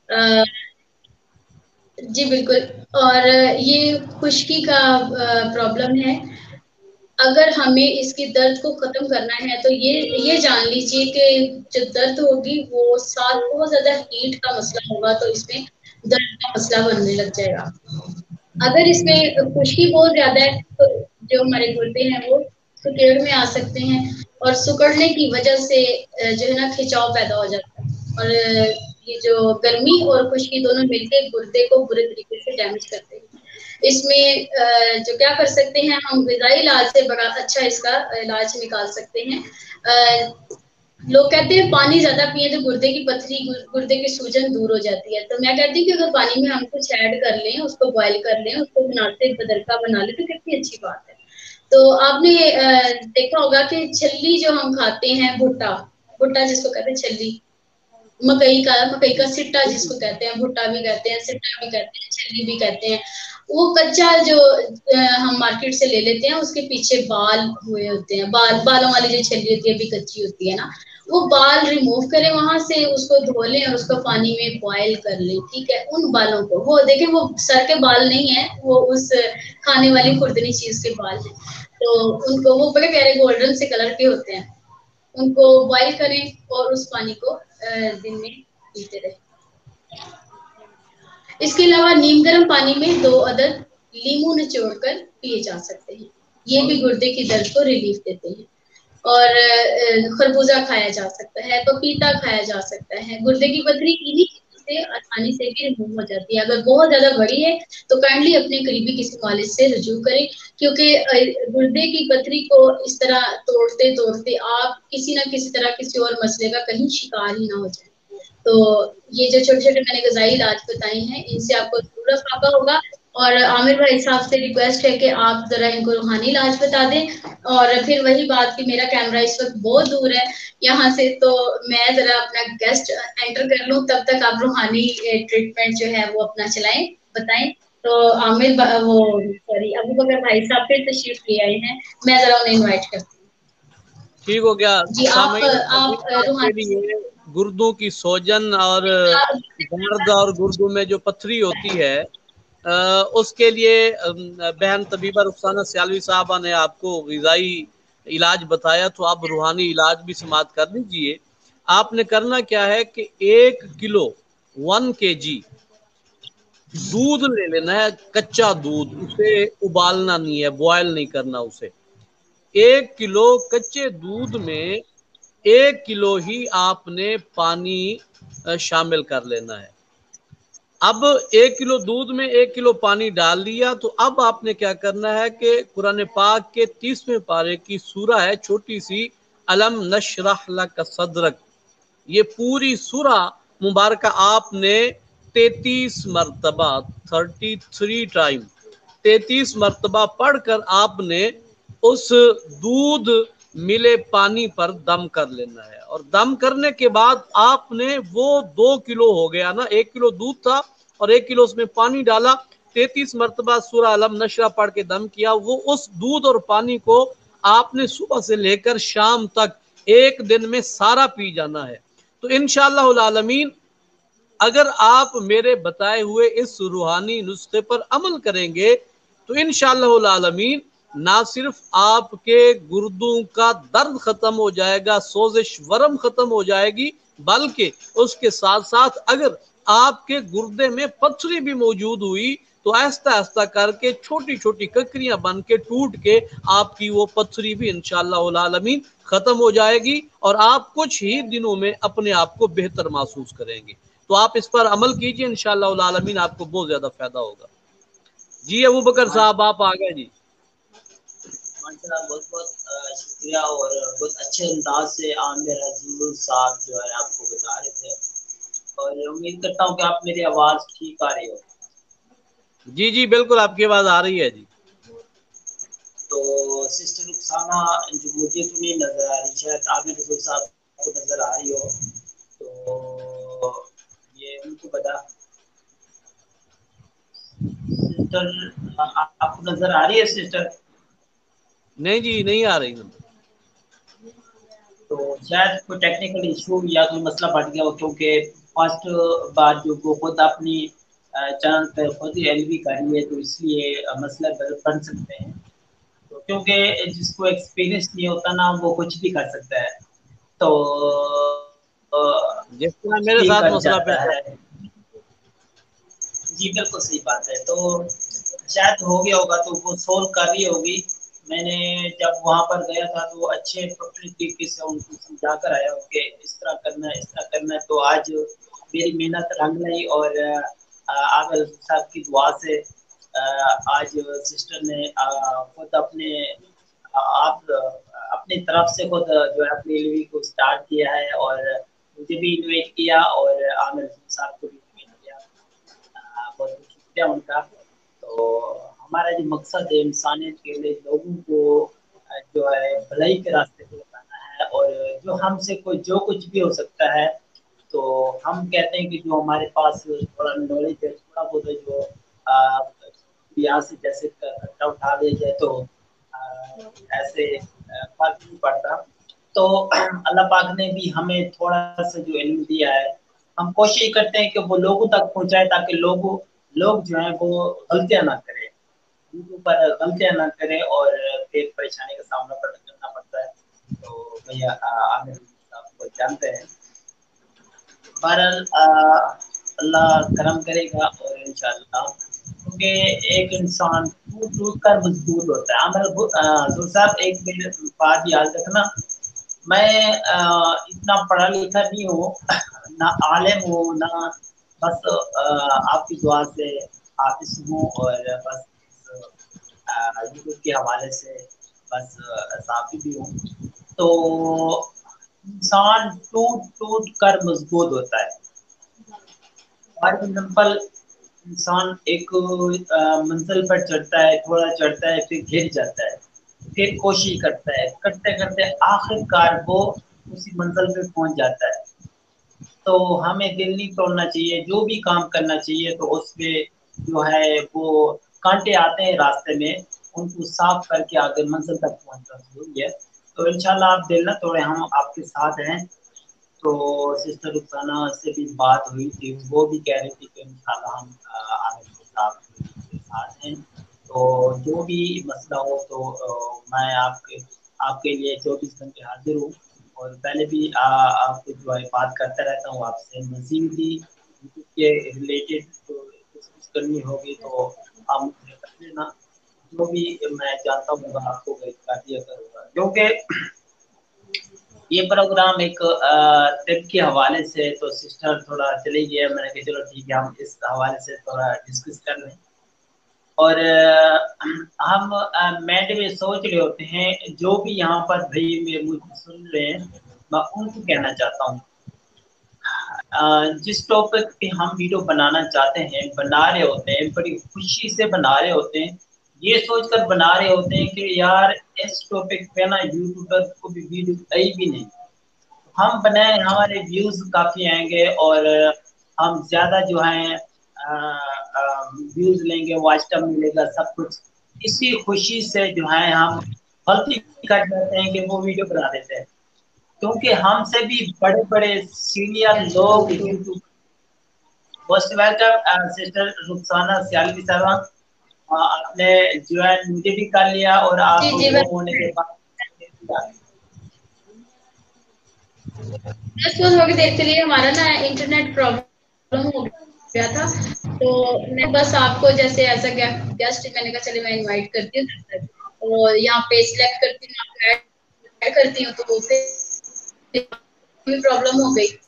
جی بالکل. اور یہ خشکی کا پرابلم ہے. اگر ہمیں اس کی درد کو ختم کرنا ہے تو یہ جان لیجیے کہ جو درد ہوگی وہ ساتھ بہت زیادہ ہیٹ کا مسئلہ ہوگا، تو اس میں درد کا مسئلہ بننے لگ جائے گا. اگر اس میں خشکی بہت زیادہ ہے تو جو ہمارے گردے ہیں وہ سکیڑ میں آ سکتے ہیں، اور سکڑنے کی وجہ سے جو ہے نا کھچاؤ پیدا ہو جاتا ہے. اور یہ جو گرمی اور خشکی دونوں مل کے گردے کو برے طریقے سے ڈیمیج کرتے ہیں. اس میں جو کیا کر سکتے ہیں ہم، غذائی علاج سے بڑا اچھا اس کا علاج نکال سکتے ہیں. لوگ کہتے ہیں پانی زیادہ پیئے تو گردے کی پتھری، گردے کی سوجن دور ہو جاتی ہے. تو میں کہتی ہوں کہ اگر پانی میں ہم کچھ ایڈ کر لیں، اس کو بوائل کر لیں، اس کو بناتے بدرکا بنا لیں، تو کتنی اچھی بات ہے. تو آپ نے دیکھا ہوگا کہ چھلی جو ہم کھاتے ہیں، بھٹا جس کو کہتے ہیں چھلی، مکئی کا سٹا جس کو کہتے ہیں، بھٹا بھی کہتے ہیں، سٹا بھی کہتے ہیں، چھلی بھی کہتے ہیں. وہ کچا جو ہم مارکیٹ سے لے لیتے ہیں، اس کے پیچھے بال ہوئے ہوتے ہیں، بالوں والی جو چھلی ہوتی ہے ابھی کچی ہوتی ہے نا، وہ بال ریموو کریں وہاں سے، اس کو دھو لیں اور اس کو پانی میں بوائل کر لیں. ٹھیک ہے، ان بالوں کو، وہ دیکھیں وہ سر کے بال نہیں ہیں، وہ اس کھانے والی خوردنی چیز کے بال ہیں. تو ان کو، وہ بڑے پیارے گولڈن سے کلر کے ہوتے ہیں، ان کو بوائل کریں اور اس پانی کو دن میں پیتے رہیں. اس کے علاوہ نیم گرم پانی میں 2 عدد لیموں نچوڑ کر پیے جا سکتے ہیں. یہ بھی گردے کی درد کو ریلیف دیتے ہیں. اور خربوزہ کھایا جا سکتا ہے، پپیتا کھایا جا سکتا ہے. گردے کی پتھری انہی چیزوں سے آسانی سے بھی ریموو ہو جاتی ہے. اگر بہت زیادہ بڑی ہے تو کائنڈلی اپنے قریبی کسی معالج سے رجوع کریں، کیونکہ گردے کی پتھری کو اس طرح توڑتے توڑتے آپ کسی نہ کسی طرح کسی اور مسئلے کا کہیں شکار ہی نہ ہو جائیں. تو یہ جو چھوٹے چھوٹے میں نے غذائی علاج بتائے ہیں، ان سے آپ کو ضرور فائدہ ہوگا. اور عامر بھائی صاحب سے ریکویسٹ ہے کہ آپ ذرا ان کو روحانی علاج بتا دیں. اور پھر وہی بات کہ میرا کیمرہ اس وقت بہت دور ہے یہاں سے، تو میں ذرا اپنا گیسٹ انٹر کر لوں، تب تک آپ روحانی ٹریٹمنٹ جو ہے وہ اپنا چلائیں، بتائیں. تو عامر وہ سوری ابو بکر بھائی صاحب پھر تشریف لے آئے ہیں، میں ذرا انہیں انوائٹ کرتی ہوں. ٹھیک ہو گیا. جی سامعین آپ کے روحانی لیے گردوں کی سوجن اور درد اور گردوں میں جو پتھری ہوتی ہے اس کے لیے بہن طبیبہ رخسانہ سیالوی صاحبہ نے آپ کو غذائی علاج بتایا، تو آپ روحانی علاج بھی سماعت کر لیجئے. آپ نے کرنا کیا ہے کہ 1 کلو 1 kg دودھ لے لینا ہے، کچا دودھ، اسے ابالنا نہیں ہے، بوائل نہیں کرنا اسے. 1 کلو کچے دودھ میں 1 کلو ہی آپ نے پانی شامل کر لینا ہے. اب 1 کلو دودھ میں 1 کلو پانی ڈال دیا، تو اب آپ نے کیا کرنا ہے کہ قرآن پاک کے 30ویں پارے کی سورہ ہے چھوٹی سی، الم نشرح لک صدرک، یہ پوری سورہ مبارکہ آپ نے 33 مرتبہ 33 ٹائم 33 مرتبہ پڑھ کر آپ نے اس دودھ ملے پانی پر دم کر لینا ہے. اور دم کرنے کے بعد آپ نے وہ 2 کلو ہو گیا نا، 1 کلو دودھ تھا اور 1 کلو اس میں پانی ڈالا، 33 مرتبہ سورہ علم نشرہ پڑھ کے دم کیا، وہ اس دودھ اور پانی کو آپ نے صبح سے لے کر شام تک 1 دن میں سارا پی جانا ہے. تو انشاءاللہ العالمین اگر آپ میرے بتائے ہوئے اس روحانی نسخے پر عمل کریں گے تو انشاءاللہ العالمین نہ صرف آپ کے گردوں کا درد ختم ہو جائے گا، سوزش ورم ختم ہو جائے گی، بلکہ اس کے ساتھ ساتھ اگر آپ کے گردے میں پتھری بھی موجود ہوئی تو آہستہ آہستہ کر کے چھوٹی چھوٹی ککریاں بن کے ٹوٹ کے آپ کی وہ پتھری بھی انشاءاللہ العالمین ختم ہو جائے گی، اور آپ کچھ ہی دنوں میں اپنے آپ کو بہتر محسوس کریں گے. تو آپ اس پر عمل کیجئے، انشاءاللہ العالمین آپ کو بہت زیادہ فائدہ ہوگا. جی ابو بکر صاحب آپ آگئے. جی ماشاءاللہ، بہت بہت شکریہ، اور بہت اچھے انداز سے عامر حضور صاحب جو ہے آپ کو بتا رہے تھے، اور امید کرتا ہوں کہ آپ میری آواز ٹھیک آ رہی ہو. جی جی بالکل آپ کی آواز آ رہی ہے. جی تو سسٹر رخسانہ جو مجھے تو نہیں نظر آ رہی، شاید عامر حضور صاحب کو نظر آ رہی ہو، تو یہ ان کو بتا. سسٹر آپ کو نظر آ رہی ہے سسٹر؟ نہیں جی نہیں آ رہی. تو شاید کوئی ٹیکنیکل ایشو یا کوئی مسئلہ بڑھ گیا ہو، کیونکہ فرسٹ بار جو وہ خود اپنی چینل پہ خود ہی ایل بی کری ہے، تو اس لیے مسئلہ بن سکتے ہیں. تو کیونکہ جس کو ایکسپیرئنس نہیں ہوتا نا وہ کچھ بھی کر سکتا ہے، تو جس طرح کچھ میرے بھی ساتھ کر مسئلہ جاتا پیش ہے. جی بالکل صحیح بات ہے. تو شاید ہو گیا ہوگا تو وہ سولو کر رہی ہوگی. میں نے جب وہاں پر گیا تھا تو اچھے طریقے سے ان کو سمجھا کر آیا ہوں کہ اس طرح کرنا ہے، اس طرح کرنا ہے. تو آج میری محنت رنگ لائی، اور عامر صاحب کی دعا سے آج سسٹر نے خود اپنی طرف سے خود جو ہے اپنی لیوی کو سٹارٹ کیا ہے، اور مجھے بھی انوائٹ کیا، اور عامر صاحب کو بھی انوائٹ کیا. بہت بہت شکریہ ان کا. تو ہمارا جو مقصد ہے انسانیت کے لیے لوگوں کو جو ہے بھلائی کے راستے پہ لگانا ہے، اور جو ہم سے جو کچھ بھی ہو سکتا ہے، تو ہم کہتے ہیں کہ جو ہمارے پاس تھوڑا نالج ہے، تھوڑا بہت ہے، جو یہاں سے جیسے کٹا اٹھا دیا جائے تو ایسے فرق نہیں پڑتا. تو اللہ پاک نے بھی ہمیں تھوڑا سا جو علم دیا ہے، ہم کوشش کرتے ہیں کہ وہ لوگوں تک پہنچائے، تاکہ لوگ جو ہیں وہ غلطیاں نہ کریں، پر غلطیاں نہ کریں اور پھر پریشانی کا سامنا کرنا پڑتا ہے. تو بھیا عامر صاحب کو جانتے ہیں. بہرحال اللہ کرم کرے گا، اور انشاءاللہ، کیونکہ ایک انسان ٹوٹ ٹوٹ کر مضبوط ہوتا ہے. حضور صاحب ایک بات یاد رکھنا मैं इतना पढ़ा लिखा नहीं हूँ, ना आलिम हूँ, ना बस आपकी दुआ से हाफिज हूँ, और बस यूट्यूब के हवाले से बस साफी भी हूँ। तो इंसान टूट टूट कर मजबूत होता है। फॉर एग्जाम्पल, इंसान एक मंजिल पर चढ़ता है, थोड़ा चढ़ता है, फिर गिर जाता है, फिर कोशिश करता है, करते करते आखिरकार वो उसी मंजिल पे पहुंच जाता है। तो हमें दिल नहीं तोड़ना चाहिए, जो भी काम करना चाहिए तो उसमें जो है वो कांटे आते हैं रास्ते में, उनको साफ करके आगे मंजिल तक पहुंचना जरूरी है। तो इंशाल्लाह आप दिल ना तोड़े, हम आपके साथ हैं। तो सिस्टर रुखसाना से भी बात हुई थी, वो भी कह रही थी कि इंशाल्लाह हम आपके साथ हैं। तो जो भी मसला हो तो मैं आपके लिए 24 घंटे हाजिर हूँ। और पहले भी आपको जो है बात करता रहता हूँ आपसे। मजीद भी यूट्यूब के रिलेटेड तो डिस्कस करनी होगी तो आप मुझे कर लेना, जो भी मैं जानता हूँ आपको काफी असर होगा। क्योंकि ये प्रोग्राम एक टिप के हवाले से तो सिस्टर थोड़ा चली गई, मैंने कहा चलो ठीक है हम इस हवाले से थोड़ा डिस्कस कर लें। और हम माइंड में सोच रहे होते हैं, जो भी यहाँ पर भाई में मुझे सुन रहे हैं, मैं उनको कहना चाहता हूँ, जिस टॉपिक पे हम वीडियो बनाना चाहते हैं, बना रहे होते हैं, बड़ी खुशी से बना रहे होते हैं, ये सोचकर बना रहे होते हैं कि यार इस टॉपिक पे ना यूट्यूबर को भी वीडियो आई भी नहीं, हम बनाए, हमारे व्यूज काफी आएंगे और हम ज्यादा जो है व्यूज लेंगे, वॉच टाइम मिलेगा, सब कुछ। इसी खुशी से जो है हम गलती कर जाते हैं कि वो वीडियो बना देते हैं, क्योंकि हमसे भी बड़े बड़े सीनियर लोग YouTube. Most welcome sister Rukhsana Sialvi साहबा, आपने जो है मुझे भी कर लिया और आप जी वो होने के बाद बस थोड़ी देर के लिए हमारा ना इंटरनेट प्रॉब्लम हो गया था, तो मैं बस आपको जैसे एज अ गेस्ट मैंने कहा चलिए मैं इनवाइट करती हूँ और यहाँ पे सिलेक्ट करती हूँ, आपको ऐड करती हूँ, तो फिर प्रॉब्लम हो गई।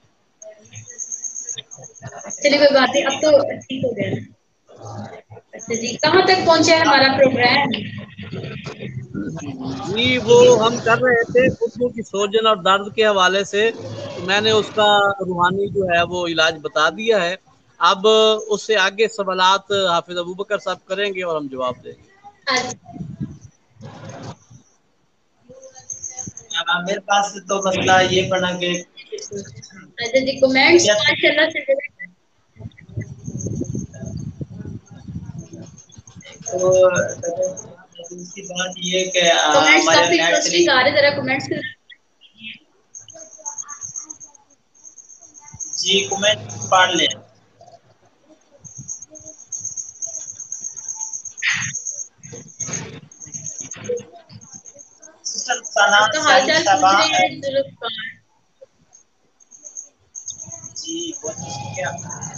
चलिए कोई बात नहीं, अब तो ठीक हो गया। अच्छा जी, कहाँ तक पहुंचा है हमारा प्रोग्राम? जी वो हम कर रहे थे घुटनों की सूजन और दर्द के हवाले से, तो मैंने उसका रूहानी जो है वो इलाज बता दिया है। अब उससे आगे सवालात हाफिज अबू बकर साहब करेंगे और हम जवाब देंगे। मेरे पास तो मसला ये बना कि अच्छा जी, कमेंट्स माशाल्लाह से तो दूसरी बात ये कि कमेंट्स हमारे काफी नेट इंटरेस्टिंग आ रहे, जरा कमेंट्स जी कमेंट पढ़ लें। सिस्टर सना तो सैली हालचाल साहबा, पूछ रहे हैं जुल्फकार। जी बहुत शुक्रिया।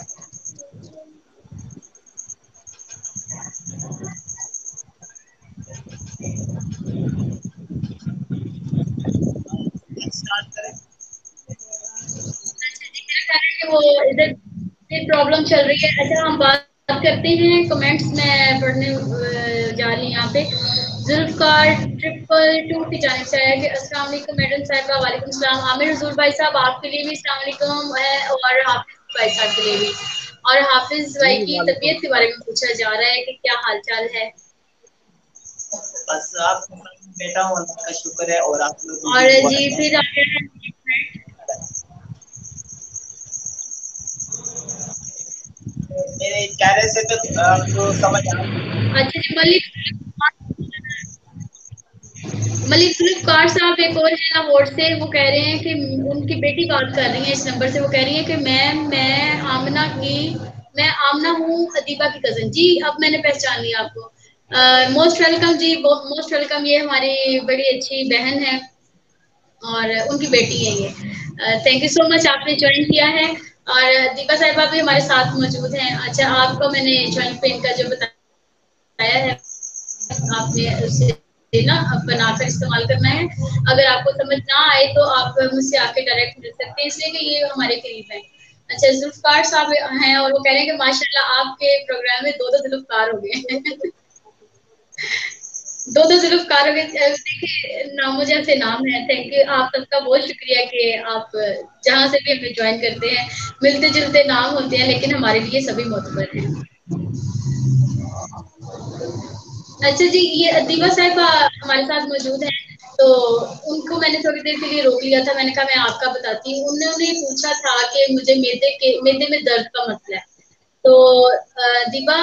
स्टार्ट करें। वो इधर प्रॉब्लम चल रही है। अच्छा हम बात करते हैं कमेंट्स में पढ़ने जा रही हूँ यहाँ पे। जुल्फकार 222 की जानिब से है कि अस्सलाम वालेकुम मैडम साहिबा। वालेकुम सलाम। आमिर रसूल भाई साहब आपके लिए भी अस्सलाम वालेकुम है, और हाफिज भाई साहब के लिए भी। और हाफिज भाई की तबीयत के बारे में पूछा जा रहा है कि क्या हालचाल है। बस आप बेटा हूँ, अल्लाह का शुक्र है, और आप लोग और मुझे दुआ जी करें। फिर आगे मेरे चेहरे से तो आपको समझ आ रही है। अच्छा जी, मलिक फ्लिपकार्ट साहब एक और है लाहौर से, वो कह रहे हैं कि उनकी बेटी बात कर रही है इस नंबर से। वो कह रही है कि मैम मैं आमना हूँ अदीबा की कजन। जी अब मैंने पहचान लिया आपको। मोस्ट वेलकम जी, मोस्ट वेलकम। ये हमारी बड़ी अच्छी बहन है और उनकी बेटी है ये। थैंक यू सो मच, आपने ज्वाइन किया है। और दीपा साहिबा भी हमारे साथ मौजूद हैं। अच्छा आपको मैंने ज्वाइन पेन का जो बताया है आपने उससे ना बनाकर इस्तेमाल करना है। अगर आपको समझ ना आए तो आप मुझसे आके डायरेक्ट मिल सकते हैं, इसलिए कि ये हमारे करीब है। अच्छा, जुल्फकार साहब हैं और वो कह रहे हैं कि माशाल्लाह आपके प्रोग्राम में 2 जुल्फकार हो गए। 2 जुल्फकार हो गए। देखिए नामों जैसे नाम है। थैंक यू, आप सबका बहुत शुक्रिया कि आप जहाँ से भी हमें ज्वाइन करते हैं। मिलते जुलते नाम होते हैं लेकिन हमारे लिए सभी मोतबर हैं। अच्छा जी, ये अदीबा साहिबा हमारे साथ मौजूद हैं, तो उनको मैंने थोड़ी देर के लिए रोक लिया था। मैंने कहा मैं आपका बताती हूँ। उन्होंने पूछा था कि मुझे मैदे में दर्द का मसला है। तो दीबा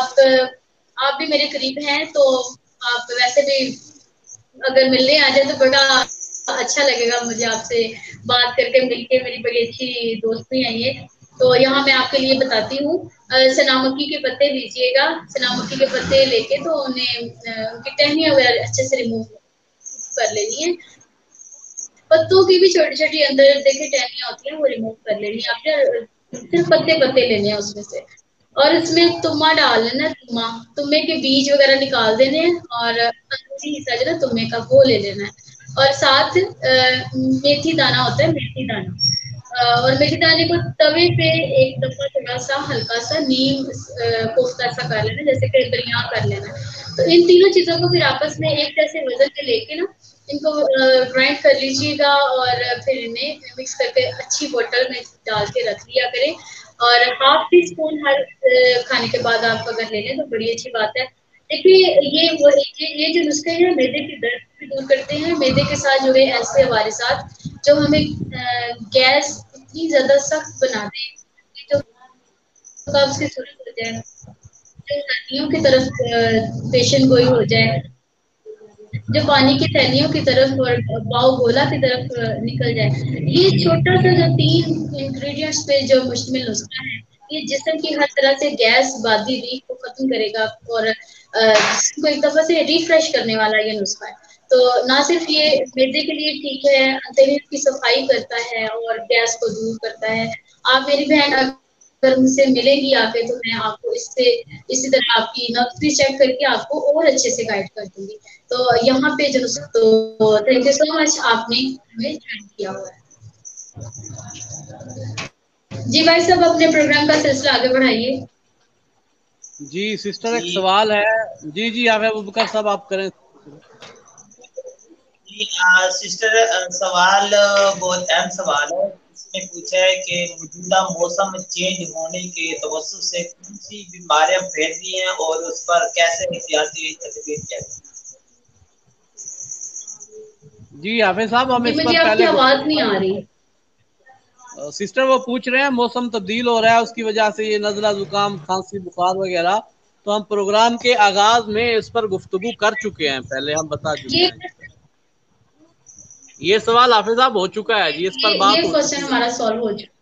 आप भी मेरे करीब हैं, तो आप वैसे भी अगर मिलने आ जाए तो बड़ा अच्छा लगेगा मुझे आपसे बात करके, मिलके। मेरी बड़ी अच्छी दोस्ती है ये। तो यहाँ मैं आपके लिए बताती हूँ। सना मक्की के पत्ते लीजिएगा। सना मक्की के पत्ते लेके तो उन्हें उनकी टहनियाँ वगैरह अच्छे से रिमूव कर लेनी है। पत्तों की भी छोटी छोटी अंदर देखिए टहनियाँ होती हैं, वो रिमूव कर लेनी है आपने। सिर्फ पत्ते पत्ते लेने हैं उसमें से, और इसमें तुम्मा डाल लेना। तुम्मे के बीज वगैरह निकाल देने हैं, और अंदरूनी हिस्सा जो है तुम्मे का वो ले लेना है। और साथ मेथी दाना होता है, मेथी दाना। और मेथी दाने को तवे पे एक दफा थोड़ा सा हल्का सा नीम कोफ्ता सा कर लेना, जैसे कि दरिया कर लेना। तो इन तीनों चीजों को फिर आपस में एक जैसे वजन के लेके ना इनको ग्राइंड कर लीजिएगा, और फिर इन्हें मिक्स करके अच्छी बोतल में डाल के रख लिया करें। और हाफ टी स्पून हर खाने के बाद आप अगर ले लें तो बड़ी अच्छी बात है। देखिए ये जो नुस्खे हैं मैदे की दर्द भी दूर करते हैं। मैदे के साथ जुड़े ऐसे हमारे साथ जो हमें गैस इतनी ज्यादा सख्त बना दे कि जो कब्ज की सूरत हो जाए, जो सर्दियों की तरफ पेशेंट गोई हो जाए, जो पानी की थैलियों की तरफ और पाव गोला की तरफ निकल जाए। ये छोटा सा जो 3 इंग्रेडिएंट्स पे जो मुश्तमिल नुस्खा है, ये जिस्म की हर तरह से गैस बादी रीख को खत्म करेगा, और जिस्म को एक दफा से रिफ्रेश करने वाला ये नुस्खा है। तो ना सिर्फ ये मैदे के लिए ठीक है, अंतरिक्ष की सफाई करता है और गैस को दूर करता है। आप मेरी बहन अगर मुझसे मिलेगी आके तो मैं आपको इससे इसी तरह आपकी नब्ज चेक करके आपको और अच्छे से गाइड कर दूंगी। तो यहाँ पे जो तो थैंक यू सो मच, आपने हमें ज्वाइन किया हुआ है। जी भाई साहब, अपने प्रोग्राम का सिलसिला आगे बढ़ाइए। जी सिस्टर, एक सवाल है। जी जी आप अबू बकर साहब आप करें। सिस्टर, सवाल बहुत अहम सवाल है। इसने पूछा है कि मौजूदा मौसम चेंज होने के तवज्जुह से कौन सी बीमारियां फैल रही हैं और उस पर कैसे एहतियाती तदबीर किया जाए। जी हाफिज साहब, हम इस मुझे पर आपकी पहले आवाज नहीं आ रही। सिस्टर वो पूछ रहे हैं मौसम तब्दील हो रहा है, उसकी वजह से ये नजला जुकाम खांसी बुखार वगैरह। तो हम प्रोग्राम के आगाज में इस पर गुफ्तगू कर चुके हैं, पहले हम बता चुके हैं। ये सवाल हाफिज साहब हो चुका है जी, इस पर बात हो क्वेश्चन चुकी है। हमारा सॉल्व हो चुका।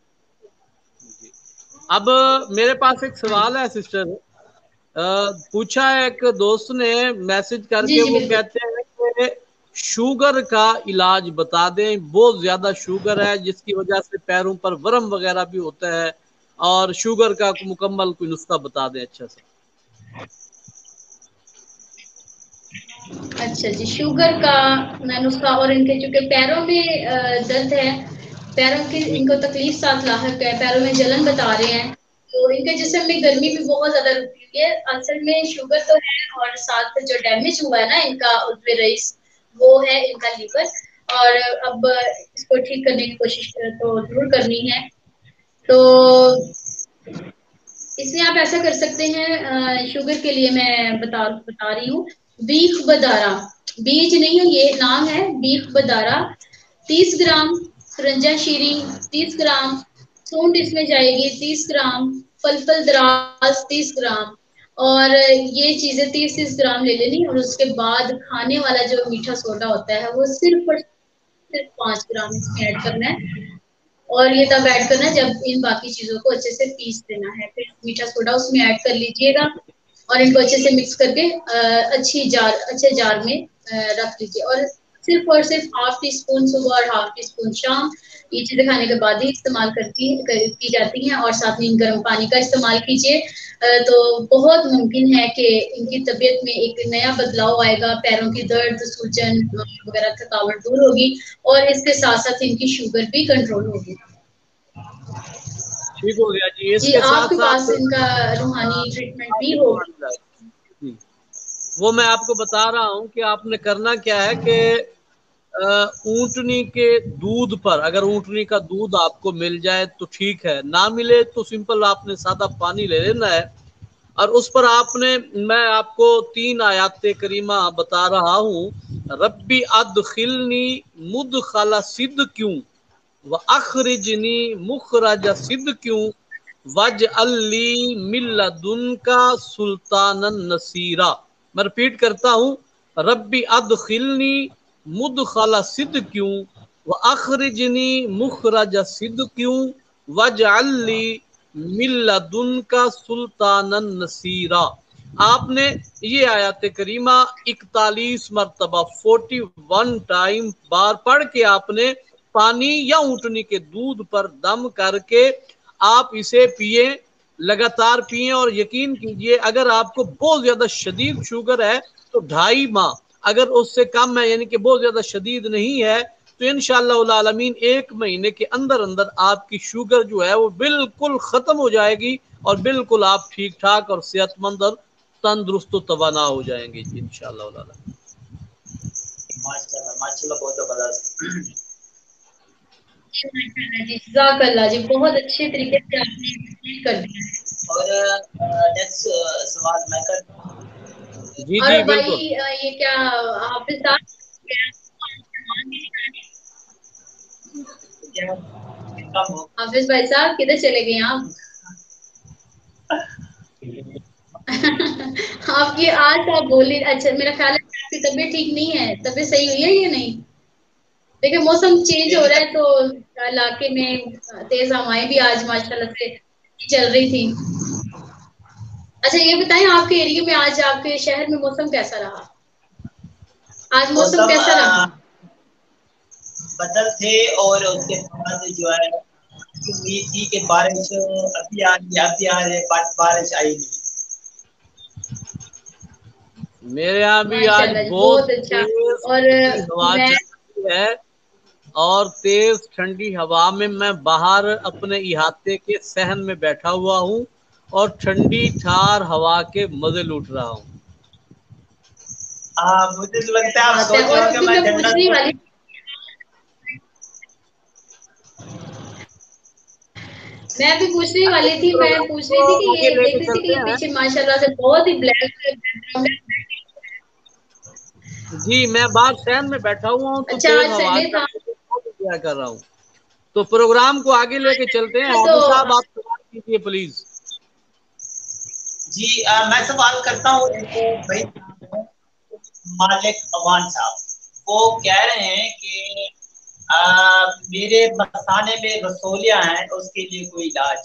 अब मेरे पास एक सवाल है सिस्टर। पूछा है एक दोस्त ने मैसेज करके, वो कहते हैं कि शुगर का इलाज बता दें, बहुत ज्यादा शुगर है जिसकी वजह से पैरों पर वर्म वगैरह भी होता है, और शुगर का मुकम्मल कोई नुस्खा बता दें अच्छा सा। अच्छा जी, शुगर का नुस्खा, और इनके चूंकि पैरों में दर्द है, पैरों की इनको तकलीफ साथ लाहक है, पैरों में जलन बता रहे हैं, तो इनके जिस्म में गर्मी भी बहुत ज्यादा रुकी हुई है। असल में शुगर तो है, और साथ जो डैमेज हुआ है ना इनका उद्वे रईस, वो है इनका लीवर। और अब इसको ठीक करने की कोशिश तो जरूर करनी है। तो इसमें आप ऐसा कर सकते हैं, शुगर के लिए मैं बता रही हूँ। बीफ बदारा, बीज नहीं है ये, नाम है बीफ बदारा, 30 ग्राम। रंजा शीरी 30 ग्राम। सूंड इसमें जाएगी 30 ग्राम। फलफल दराज 30 ग्राम। और ये चीजें 30 ग्राम ले लेनी, और उसके बाद खाने वाला जो मीठा सोडा होता है वो सिर्फ और सिर्फ 5 ग्राम इसमें ऐड करना है। और ये तब ऐड करना है जब इन बाकी चीजों को अच्छे से पीस देना है। फिर मीठा सोडा उसमें ऐड कर लीजिएगा, और इनको अच्छे से मिक्स करके अच्छे जार में रख लीजिए। और सिर्फ हाफ टी स्पून सुबह और हाफ टी स्पून शाम, ये चीजें खाने के बाद ही इस्तेमाल की जाती हैं। और साथ में गर्म पानी का इस्तेमाल कीजिए। تو بہت ممکن ہے کہ ان کی طبیعت میں ایک نیا بدلاؤ آئے گا، پیروں کی درد، سوجن وغیرہ تھکاوٹ دور ہوگی، اور اس کے ساتھ ساتھ ان کی شوگر بھی کنٹرول ہوگی۔ ٹھیک ہو گیا جی۔ اس جی کے آپ ساتھ کے ساتھ پاس ان کا روحانی ٹریٹمنٹ بھی ہوگا؟ وہ میں آپ کو بتا رہا ہوں کہ آپ نے کرنا کیا ہے کہ اونٹنی کے دودھ پر، اگر اونٹنی کا دودھ آپ کو مل جائے تو ٹھیک ہے، نہ ملے تو سمپل آپ نے سادہ پانی لے لینا ہے، اور اس پر آپ نے، میں آپ کو 3 آیات کریمہ بتا رہا ہوں، ربی ادخلنی مدخل صدق واخرجنی مخرج صدق واجعل لی من لدنک سلطانا نصیرا۔ میں رپیٹ کرتا ہوں، ربی ادخلنی مدخل صدق واخرجنی مخرج صدق واجعل لی من لدنک سلطانا نصیرا۔ آپ نے یہ آیات کریمہ 41 مرتبہ 41 ٹائم بار پڑھ کے آپ نے پانی یا اونٹنی کے دودھ پر دم کر کے آپ اسے پیئیں، لگاتار پیئیں، اور یقین کیجئے اگر آپ کو بہت زیادہ شدید شوگر ہے تو 2.5 ماہ، اگر اس سے کم ہے یعنی کہ بہت زیادہ شدید نہیں ہے تو انشاءاللہ العالمین 1 مہینے کے اندر اندر آپ کی شوگر جو ہے وہ بالکل ختم ہو جائے گی، اور بالکل آپ ٹھیک ٹھاک اور صحت مند اور تندرست و توانا ہو جائیں گے جی انشاءاللہ العالمین۔ ماشاءاللہ ماشاءاللہ، بہت زبردست۔ جی جزاک اللہ جی، بہت اچھے طریقے سے آپ نے ایکسپلین کر دیا ہے۔ اور نیکسٹ سوال میں کرتا ہوں۔ جی اور جی بھائی بالکل۔ یہ کیا حافظ صاحب حافظ بھائی صاحب کدھر چلے گئے آپ؟ آپ کی آج آپ بولی، اچھا میرا خیال ہے آپ کی طبیعت ٹھیک نہیں ہے، طبیعت صحیح ہوئی ہے یا نہیں؟ دیکھیں موسم چینج ہو رہا ہے تو علاقے میں تیز ہوائیں بھی آج ماشاءاللہ سے چل رہی تھی۔ اچھا یہ بتائیں آپ کے ایریے میں آج آپ کے شہر میں موسم کیسا رہا؟ آج موسم کیسا رہا؟ بدل تھے، اور اس کے بعد جو ہے امید تھی کہ بارش ابھی آ رہی ہے، بارش آئی نہیں۔ میرے یہاں بھی آج ماشاءاللہ جی بہت اچھا۔ تیز اور ٹھنڈی ہوا میں چل رہی ہے، اور تیز ٹھنڈی ہوا میں میں باہر اپنے احاطے کے صحن میں بیٹھا ہوا ہوں اور ٹھنڈی ٹھار ہوا کے مزے لوٹ رہا ہوں۔ مجھے تو لگتا ہے آپ بات ہے، سوچ رہے اور ہو کہ ابھی میں میں جنت پوچھنے میں والی میں بھی پوچھنے والی تھی، میں پوچھ رہی تھی کہ آگے یہ لے دیکھ کے رہی تھی کہ چلتے یہ ہیں۔ پیچھے ماشاءاللہ سے بہت ہی بلیک جی میں باہر صحن میں بیٹھا ہوا ہوں تو اچھا تیز آج ہوا سنڈے کا تھا انتظار کر رہا ہوں، تو پروگرام کو آگے لے کے چلتے ہیں۔ تو حافظ صاحب آپ سوال کیجیے پلیز۔ جی میں سوال کرتا ہوں، ایک بھائی مالک اوان صاحب، وہ کہہ رہے ہیں کہ میرے مثانے میں رسولیاں ہیں، اس کے لیے کوئی علاج؟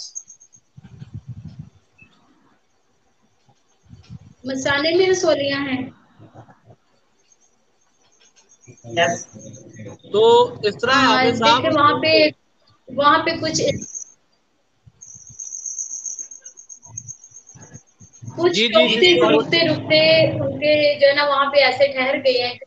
مسانے میں رسولیاں ہیں؟ Yes. تو اس طرح ہے حافظ صاحب، دیکھیں وہاں پہ کچھ جی جی جی ٹاکسک رکتے ان کے جو ہے نا وہاں پہ ایسے ٹھہر گئے ہیں۔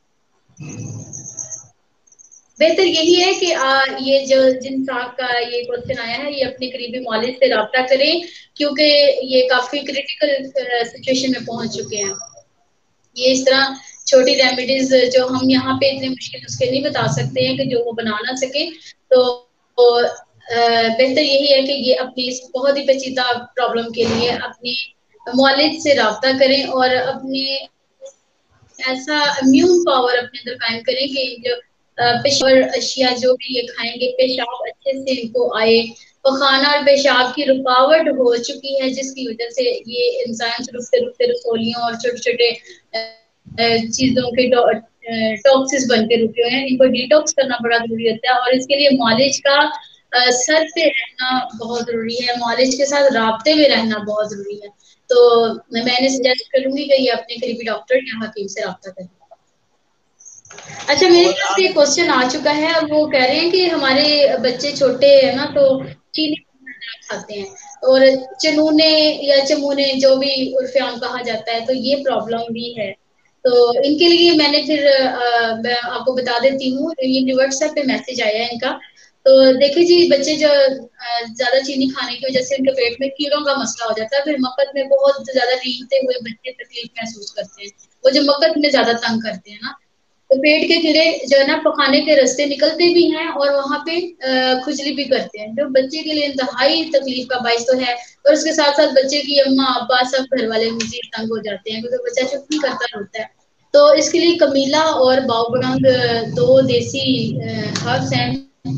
بہتر یہی ہے کہ یہ جو جن صاحب کا یہ کوشچن آیا ہے یہ اپنے قریبی معالج سے رابطہ کریں، کیونکہ یہ کافی کریٹیکل سچویشن میں پہنچ چکے ہیں۔ یہ اس طرح چھوٹی ریمیڈیز جو ہم یہاں پہ اتنے مشکل نسخے نہیں بتا سکتے ہیں کہ جو وہ بنا نہ سکیں، تو بہتر یہی ہے کہ یہ اپنی اس بہت ہی پیچیدہ پرابلم کے لیے اپنے معالج سے رابطہ کریں، اور اپنے ایسا امیون پاور اپنے اندر قائم کریں کہ جو پیشاب اشیاء جو بھی یہ کھائیں گے پیشاب اچھے سے ان کو آئے، پخانہ اور پیشاب کی رکاوٹ ہو چکی ہے جس کی وجہ سے یہ انسان رکتے رسولیوں اور چھوٹے چھوٹے چیزوں کے ٹاکسز بن کے رکے ہوئے ہیں، ان کو ڈیٹاکس کرنا بڑا ضروری ہوتا ہے، اور اس کے لیے معالج کا سر پہ رہنا بہت ضروری ہے، معالج کے ساتھ رابطے میں رہنا بہت ضروری ہے۔ تو میں نے سجیسٹ کروں گی کہ یہ اپنے قریبی ڈاکٹر یا حکیم سے رابطہ کریں۔ اچھا میرے اور پاس ایک کوشچن آ چکا ہے، اور وہ کہہ رہے ہیں کہ ہمارے بچے چھوٹے ہیں نا تو چینی کھاتے ہیں، और चनूने या चमूने जो भी उर्फ आम कहा जाता है, तो ये प्रॉब्लम भी है। तो इनके लिए मैंने फिर मैं आपको बता देती हूँ, ये व्हाट्सएप पे मैसेज आया है इनका। तो देखिए जी, बच्चे जो ज्यादा चीनी खाने की वजह से उनके पेट में कीड़ों का मसला हो जाता है, फिर मक्कत में बहुत ज्यादा रेंगते हुए बच्चे तकलीफ महसूस करते हैं, वो जो मक्कत में ज्यादा तंग करते हैं ना, तो पेट के कीड़े जो है ना पखाने के रास्ते निकलते भी हैं और वहां पे खुजली भी करते हैं, जो बच्चे के लिए इंतहाई तकलीफ का बाइस तो है। और उसके साथ साथ बच्चे की अम्मा अब्बा सब घर वाले मजीद तंग हो जाते हैं, क्योंकि बच्चा चुप नहीं करता होता है। तो इसके लिए कमीला और बाओबड़ंग दो देसी हर्ब्स हैं,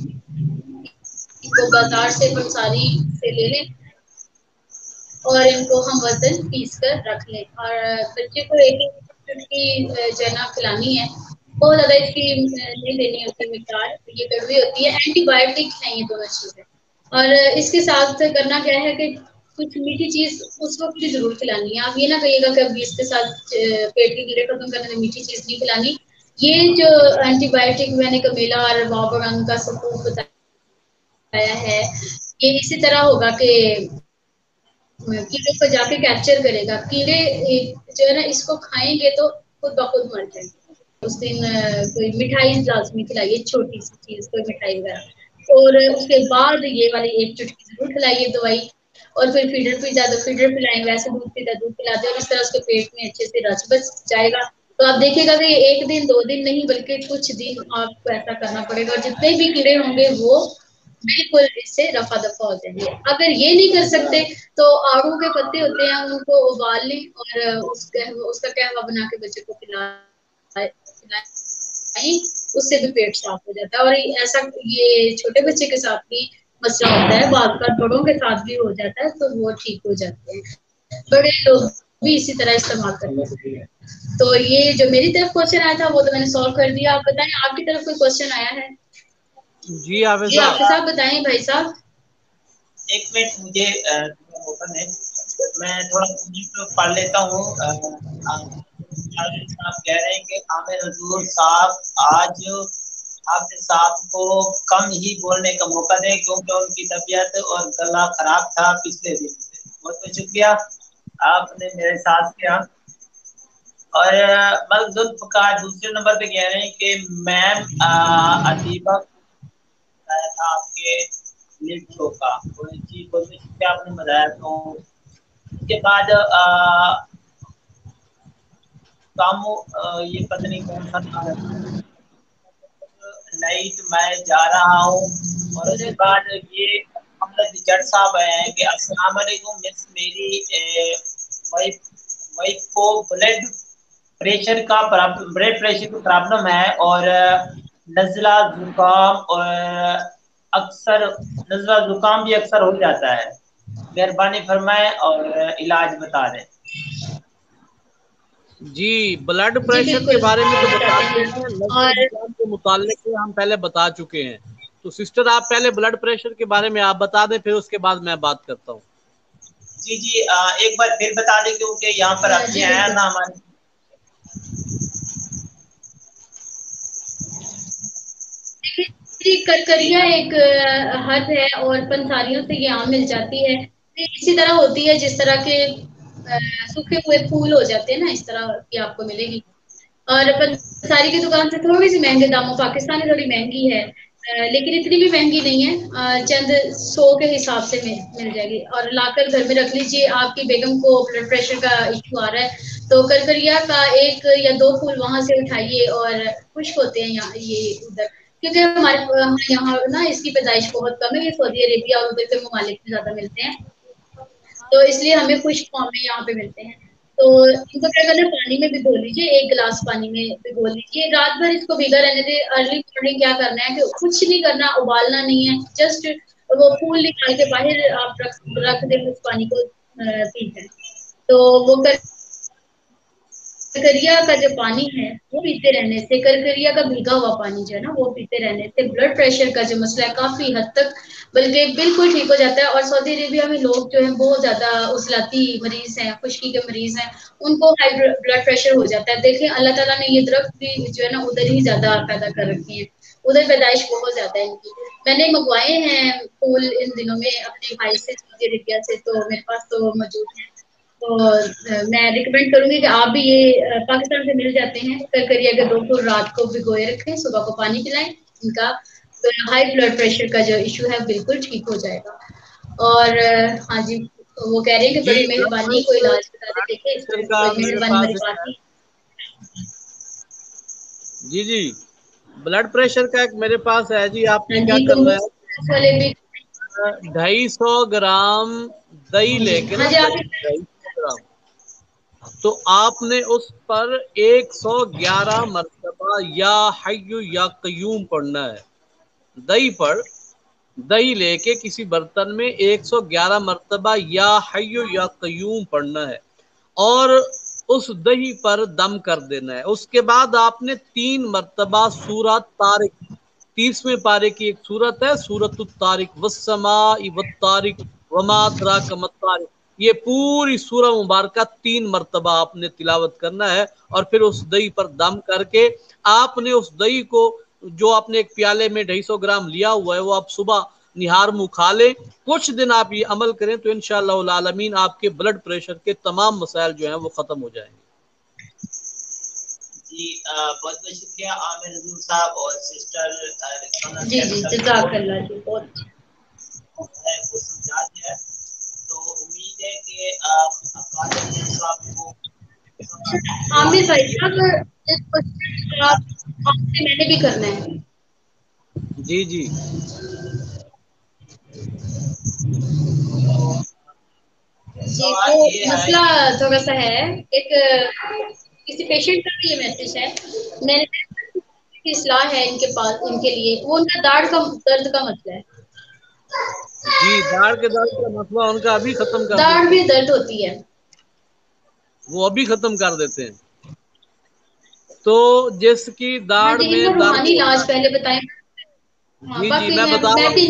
इनको बाजार से पंसारी से ले लें और इनको हम वजन पीस कर रख लें। और बच्चे को एक चुटकी जो है ना खिलानी है, बहुत ज्यादा इसकी नहीं देनी होती मिकदार, ये कड़वी होती है, एंटीबायोटिक है ये दोनों चीजें। और इसके साथ करना क्या है कि कुछ मीठी चीज उस वक्त भी जरूर खिलानी है। आप ये ना कहिएगा कि अभी इसके साथ पेट के कीड़े खत्म करने में मीठी चीज नहीं खिलानी। ये जो एंटीबायोटिक मैंने कमीला और बाबरंग का सबूत बताया है, ये इसी तरह होगा कि कीड़े को जाके कैप्चर करेगा। कीड़े जो है ना इसको खाएंगे तो खुद ब खुद मर जाएंगे। उस दिन कोई मिठाई लाजमी खिलाइए, छोटी सी चीज, कोई मिठाई वगैरह, और उसके बाद ये वाली एक चुटकी जरूर खिलाइए दवाई। और फिर फीडर पी जाए तो फीडर पिलाएं, वैसे दूध पीता दूध पिलाते, और इस तरह उसके पेट में अच्छे से रच बच जाएगा। तो आप देखिएगा कि ये एक दिन दो दिन नहीं बल्कि कुछ दिन आपको ऐसा करना पड़ेगा, और जितने भी कीड़े होंगे वो बिल्कुल इससे रफा दफा हो जाएंगे। अगर ये नहीं कर सकते तो आड़ू के पत्ते होते हैं, उनको उबाल लें और उसका कहवा बना के बच्चे को पिलाएं, उससे भी पेट साफ हो जाता है। और ऐसा ये छोटे बच्चे के साथ भी मसला होता है, बात बात बड़ों के साथ भी हो जाता है, तो वो ठीक हो जाते हैं। बड़े लोग भी इसी तरह इस्तेमाल करते हैं। तो ये जो मेरी तरफ क्वेश्चन आया था वो तो मैंने सॉल्व कर दिया। आप बताएं आपकी तरफ कोई क्वेश्चन आया है? जी हाफिज आपके साथ बताएं भाई साहब। एक मिनट मुझे ओपन है, मैं थोड़ा पढ़ लेता हूँ। आप कह रहे हैं कि आमिर हुजूर साहब आज हाफिज साहब को कम ही बोलने का मौका दें, क्योंकि उनकी तबीयत और गला खराब था पिछले दिन से। बहुत बहुत शुक्रिया, आपने मेरे साथ किया। और मलजुल्फ का दूसरे नंबर पे कह रहे हैं कि मैम अतीबा बताया था आपके लिप शो का, जी बहुत शुक्रिया आपने बताया। तो उसके बाद ये पता नहीं कौन सा था, नाइट मैं जा रहा हूँ। और उसके बाद ये अहमद जट साहब आए हैं कि अस्सलाम वालेकुम मिस, मेरी वाइफ को ब्लड प्रेशर का प्रॉब्लम है और नज़ला जुकाम और अक्सर नज़ला जुकाम भी अक्सर हो जाता है। मेहरबानी फरमाएं और इलाज बता दें। जी, ब्लड प्रेशर के बारे में तो बताते हैं, नज़ला के मुताल्लिक हम पहले बता चुके हैं। तो सिस्टर आप पहले ब्लड प्रेशर के बारे में आप बता दें, फिर उसके बाद मैं बात करता हूँ। जी जी एक बार फिर बता दें, क्योंकि यहाँ पर आपने आया ना हमारे। करकरिया एक हद है और पंसारियों से ये आम मिल जाती है। इसी तरह होती है जिस तरह के सूखे हुए फूल हो जाते हैं ना, इस तरह की आपको मिलेगी। और पंसारी की दुकान से थोड़ी सी महंगे दामों, पाकिस्तानी थोड़ी महंगी है लेकिन इतनी भी महंगी नहीं है, चंद 100 के हिसाब से मिल जाएगी। और लाकर घर में रख लीजिए। आपकी बेगम को ब्लड प्रेशर का इशू आ रहा है तो करकरिया का 1 या 2 फूल वहां से उठाइए, और खुश्क होते हैं यहाँ ये उधर, क्योंकि हमारे यहाँ ना इसकी पैदाइश बहुत कम है, ये सऊदी अरेबिया और उधर के ममालिक में ज्यादा मिलते हैं, तो इसलिए हमें खुश्क फॉर्म में यहाँ पे मिलते हैं। तो इनको क्या करना है, पानी में भिगो लीजिए, 1 गिलास पानी में भिगो लीजिए, रात भर इसको भिगा रहने दे। अर्ली मॉर्निंग क्या करना है कि कुछ नहीं करना, उबालना नहीं है, जस्ट वो फूल निकाल के बाहर आप रख दें उस पानी को पी जाए। तो वो करकरिया का जो पानी है वो पीते रहने से, करकरिया का भीगा हुआ पानी जो है ना वो पीते रहने से ब्लड प्रेशर का जो मसला है काफी हद तक बल्कि बिल्कुल ठीक हो जाता है। और सऊदी अरेबिया में लोग जो है बहुत ज्यादा उजलाती मरीज हैं, खुश्की के मरीज हैं, उनको हाई ब्लड प्रेशर हो जाता है। देखें अल्लाह ताला ने ये दरख्त भी जो है ना उधर ही ज्यादा पैदा कर रखी है, उधर पैदाइश बहुत ज्यादा है इनकी। मैंने मंगवाए हैं फूल इन दिनों में अपने भाई से, सऊदी अरेबिया से, तो मेरे पास तो मौजूद है। तो मैं रिकमेंड करूंगी कि आप भी ये पाकिस्तान से मिल जाते हैं, करिए अगर 2 फूल रात को भिगोए रखें, सुबह को पानी पिलाएं इनका, तो हाई ब्लड प्रेशर का जो इशू है बिल्कुल ठीक हो जाएगा। और हाँ जी, वो कह रहे हैं कि बड़ी मेहरबानी, कोई इलाज बता दे, देखिए मेहरबानी मेरे पास। जी जी, ब्लड प्रेशर का एक मेरे पास है जी। आपने क्या करना है, 250 ग्राम दही लेके ना, 250 ग्राम, तो आपने उस पर 111 मरतबा या हय्यु या कय्यूम पढ़ना है। दही पर, दही लेके किसी बर्तन में 111 मरतबा या हय्यु या कय्यूम पढ़ना है और उस दही पर दम कर देना है। उसके बाद आपने 3 मरतबा सूरत तारिक, 30वें पारे की एक सूरत है सूरत तारिक, वस्समाइ वत्तारिक वमा अदराक मत्तारिक, ये पूरी सूरह मुबारका 3 मरतबा आपने तिलावत करना है। और फिर उस दही पर दम करके आपने उस दही को, जो आपने एक प्याले में 250 ग्राम लिया हुआ है, वो आप सुबह निहार मुंह खा लें। कुछ दिन आप ये अमल करें तो इंशाअल्लाह आलमीन आपके ब्लड प्रेशर के तमाम मसाइल जो हैं वो खत्म हो जाएंगे। जी बहुत बहुत शुक्रिया आमिर रसूल साहब और सिस्टर जी जी, जज़ाकल्लाह जी, बहुत वो समझा दिया। तो उम्मीद है कि आपको आमिर भाई साहब आपसे मैंने भी करना है। जी जी, जी, वो मसला थोड़ा सा है, एक किसी पेशेंट का भी ये मैसेज है, मैंने की इस्लाह है इनके पास, इनके लिए, वो उनका दाढ़ का दर्द का मसला है। जी, दाढ़ के दर्द का मसला उनका अभी खत्म कर दाढ़ देते में दर्द होती है, वो अभी खत्म कर देते हैं। तो जिसकी दाढ़ जी, में इनका दर्द, रूहानी इलाज पहले बताएं। जी जी मैं बता रहा हूँ,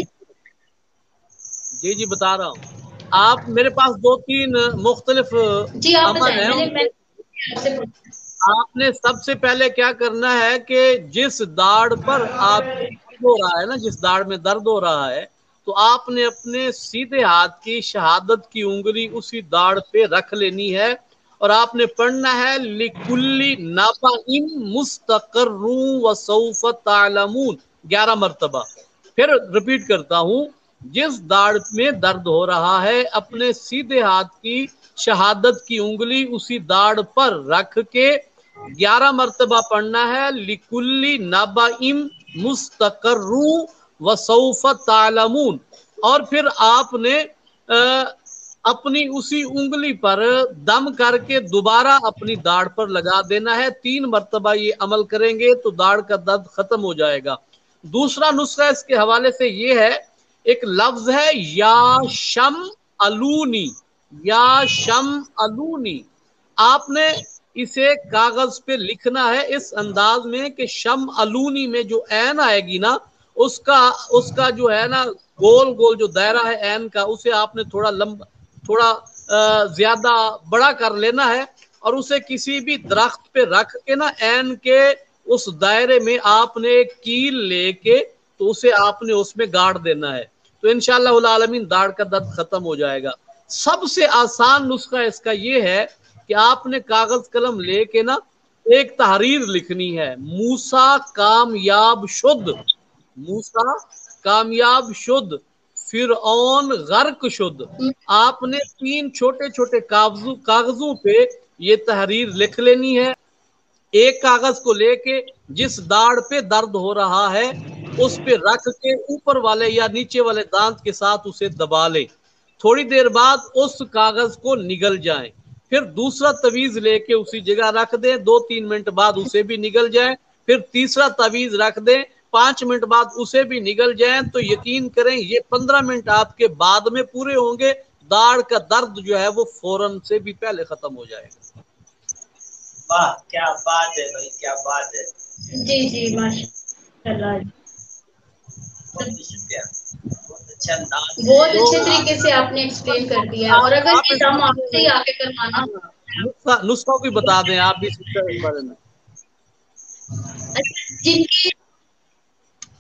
जी जी बता रहा हूँ। आप, मेरे पास 2-3 मुख्तलिफ जी आप अमल बताएं, है। मैंने आपसे आपने सबसे पहले क्या करना है कि जिस दाढ़ पर आप दर्द हो रहा है ना, जिस दाढ़ में दर्द हो रहा है, तो आपने अपने सीधे हाथ की शहादत की उंगली उसी दाढ़ पे रख लेनी है और आपने पढ़ना है लिकुल्ली नाबाइन मुस्तकर्रू व सौफ तालमून 11 मरतबा। फिर रिपीट करता हूं, जिस दाढ़ में दर्द हो रहा है अपने सीधे हाथ की शहादत की उंगली उसी दाढ़ पर रख के 11 मरतबा पढ़ना है लिकुल्ली नबाइम मुस्तकर्रू व सौफ तालमून। और फिर आपने अपनी उसी उंगली पर दम करके दोबारा अपनी दाढ़ पर लगा देना है। 3 मरतबा ये अमल करेंगे तो दाढ़ का दर्द खत्म हो जाएगा। दूसरा नुस्खा इसके हवाले से ये है, एक लफ्ज है या शम अलूनी, या शम अलूनी। आपने इसे कागज पे लिखना है इस अंदाज में कि शम अलूनी में जो ऐन आएगी ना, उसका उसका जो है ना गोल गोल जो दायरा है ऐन का, उसे आपने थोड़ा लंबा, थोड़ा ज्यादा बड़ा कर लेना है और उसे किसी भी दरख्त पे रख के ना ऐन के उस दायरे में आपने एक कील लेके तो उसे आपने उसमें गाड़ देना है। तो इंशाअल्लाह आलमीन दाढ़ का दर्द खत्म हो जाएगा। सबसे आसान नुस्खा इसका ये है कि आपने कागज कलम लेके ना एक तहरीर लिखनी है, मूसा कामयाब शुद्ध, मूसा कामयाब शुद्ध, फिरऔन गर्क शुद्ध। आपने 3 छोटे छोटे कागजों पे ये तहरीर लिख लेनी है। एक कागज को लेके जिस दाढ़ पे दर्द हो रहा है उस पे रख के ऊपर वाले या नीचे वाले दांत के साथ उसे दबा ले। थोड़ी देर बाद उस कागज को निगल जाए, फिर दूसरा तवीज लेके उसी जगह रख दें, 2-3 मिनट बाद उसे भी निगल जाए, फिर तीसरा तवीज रख दें, 5 मिनट बाद उसे भी निगल जाए। तो यकीन करें ये 15 मिनट आपके बाद में पूरे होंगे, दाढ़ का दर्द जो है वो फौरन से भी पहले खत्म हो जाएगा। वाह क्या बात है भाई, क्या बात है। जी जी माशाल्लाह, बहुत शुक्रिया, बहुत अच्छा अंदाज, बहुत अच्छे तरीके से आपने एक्सप्लेन कर दिया। और अगर ये काम आपसे ही आके करवाना, नुस्खा भी बता दें आप भी इसके बारे में। जिनकी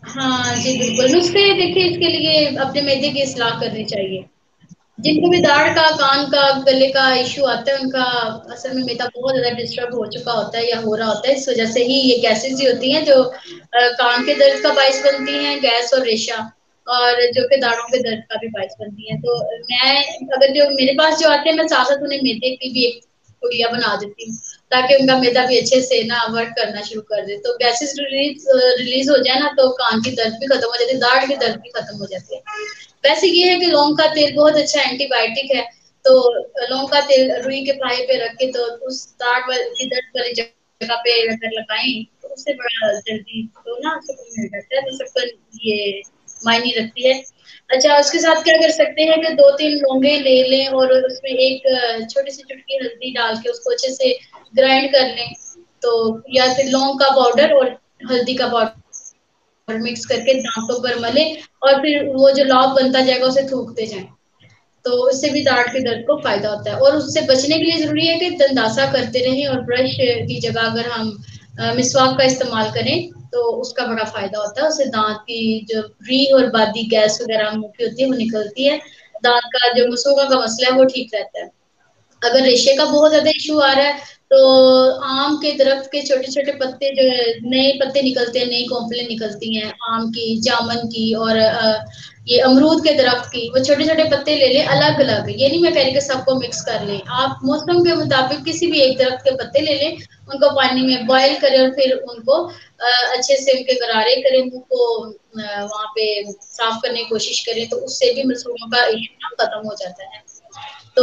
हाँ जी बिल्कुल, नुस्खे देखिए इसके लिए अपने मैदे की इस्लाह करनी चाहिए। जिनको भी दाढ़ का, कान का, गले का इश्यू आता है, उनका असल में मैदा बहुत ज्यादा डिस्टर्ब हो चुका होता है या हो रहा होता है। इस वजह से ही ये गैसेस ही होती हैं जो कान के दर्द का बायस बनती हैं, गैस और रेशा, और जो कि दाढ़ों के दर्द का भी बायस बनती हैं। तो मैं अगर जो मेरे पास जो आते हैं, मैं साथ साथ उन्हें मैदे की भी एक पुड़िया बना देती हूँ, ताकि उनका मैदा भी अच्छे से ना वर्क करना शुरू कर दे। तो गैसेस रिलीज हो जाए ना, तो कान की दर्द भी खत्म हो जाती है, दाढ़ की दर्द भी खत्म हो जाती है। वैसे ये है कि लौंग का तेल बहुत अच्छा एंटीबायोटिक है। तो लौंग का तेल रुई के फाहे पे रख के, तो उस दाढ़ वाली दर्द वाली जगह पे अगर लगाएं, तो उससे बड़ा जल्दी तो ना सुकून मिल जाता है। तो सबको ये मायने रखती है। अच्छा, उसके साथ क्या कर सकते हैं कि 2-3 लौंगे ले लें और उसमें एक छोटी सी चुटकी हल्दी डाल के उसको अच्छे से ग्राइंड कर लें। तो या फिर लौंग का पाउडर और हल्दी का पाउडर मिक्स करके दांतों पर मले, और फिर वो जो लॉक बनता जाएगा उसे थूकते जाएं। तो उससे भी दाढ़ के दर्द को फायदा होता है। और उससे बचने के लिए जरूरी है कि दंदासा करते रहें, और ब्रश की जगह अगर हम मिसवाक का इस्तेमाल करें, तो उसका बड़ा फायदा होता है। उससे दांत की जो री और बादी गैस वगैरह मुंह की होती है वो निकलती है। दांत का जो मसूड़ा का मसला है वो ठीक रहता है। अगर रेशे का बहुत ज्यादा इशू आ रहा है, तो आम के दरख्त के छोटे छोटे पत्ते, जो नए पत्ते निकलते हैं, नई कोंपलें निकलती हैं आम की, जामुन की, और ये अमरूद के दरख्त की, वो छोटे छोटे पत्ते ले लें अलग अलग। ये नहीं मैं कह रही कि सबको मिक्स कर लें, आप मौसम के मुताबिक किसी भी एक दरख्त के पत्ते ले लें, उनको पानी में बॉईल करें, और फिर उनको अच्छे से उनके गरारे करें, मुंह को वहां पे साफ करने की कोशिश करें, तो उससे भी मसूड़ों का इशू खत्म हो जाता है। तो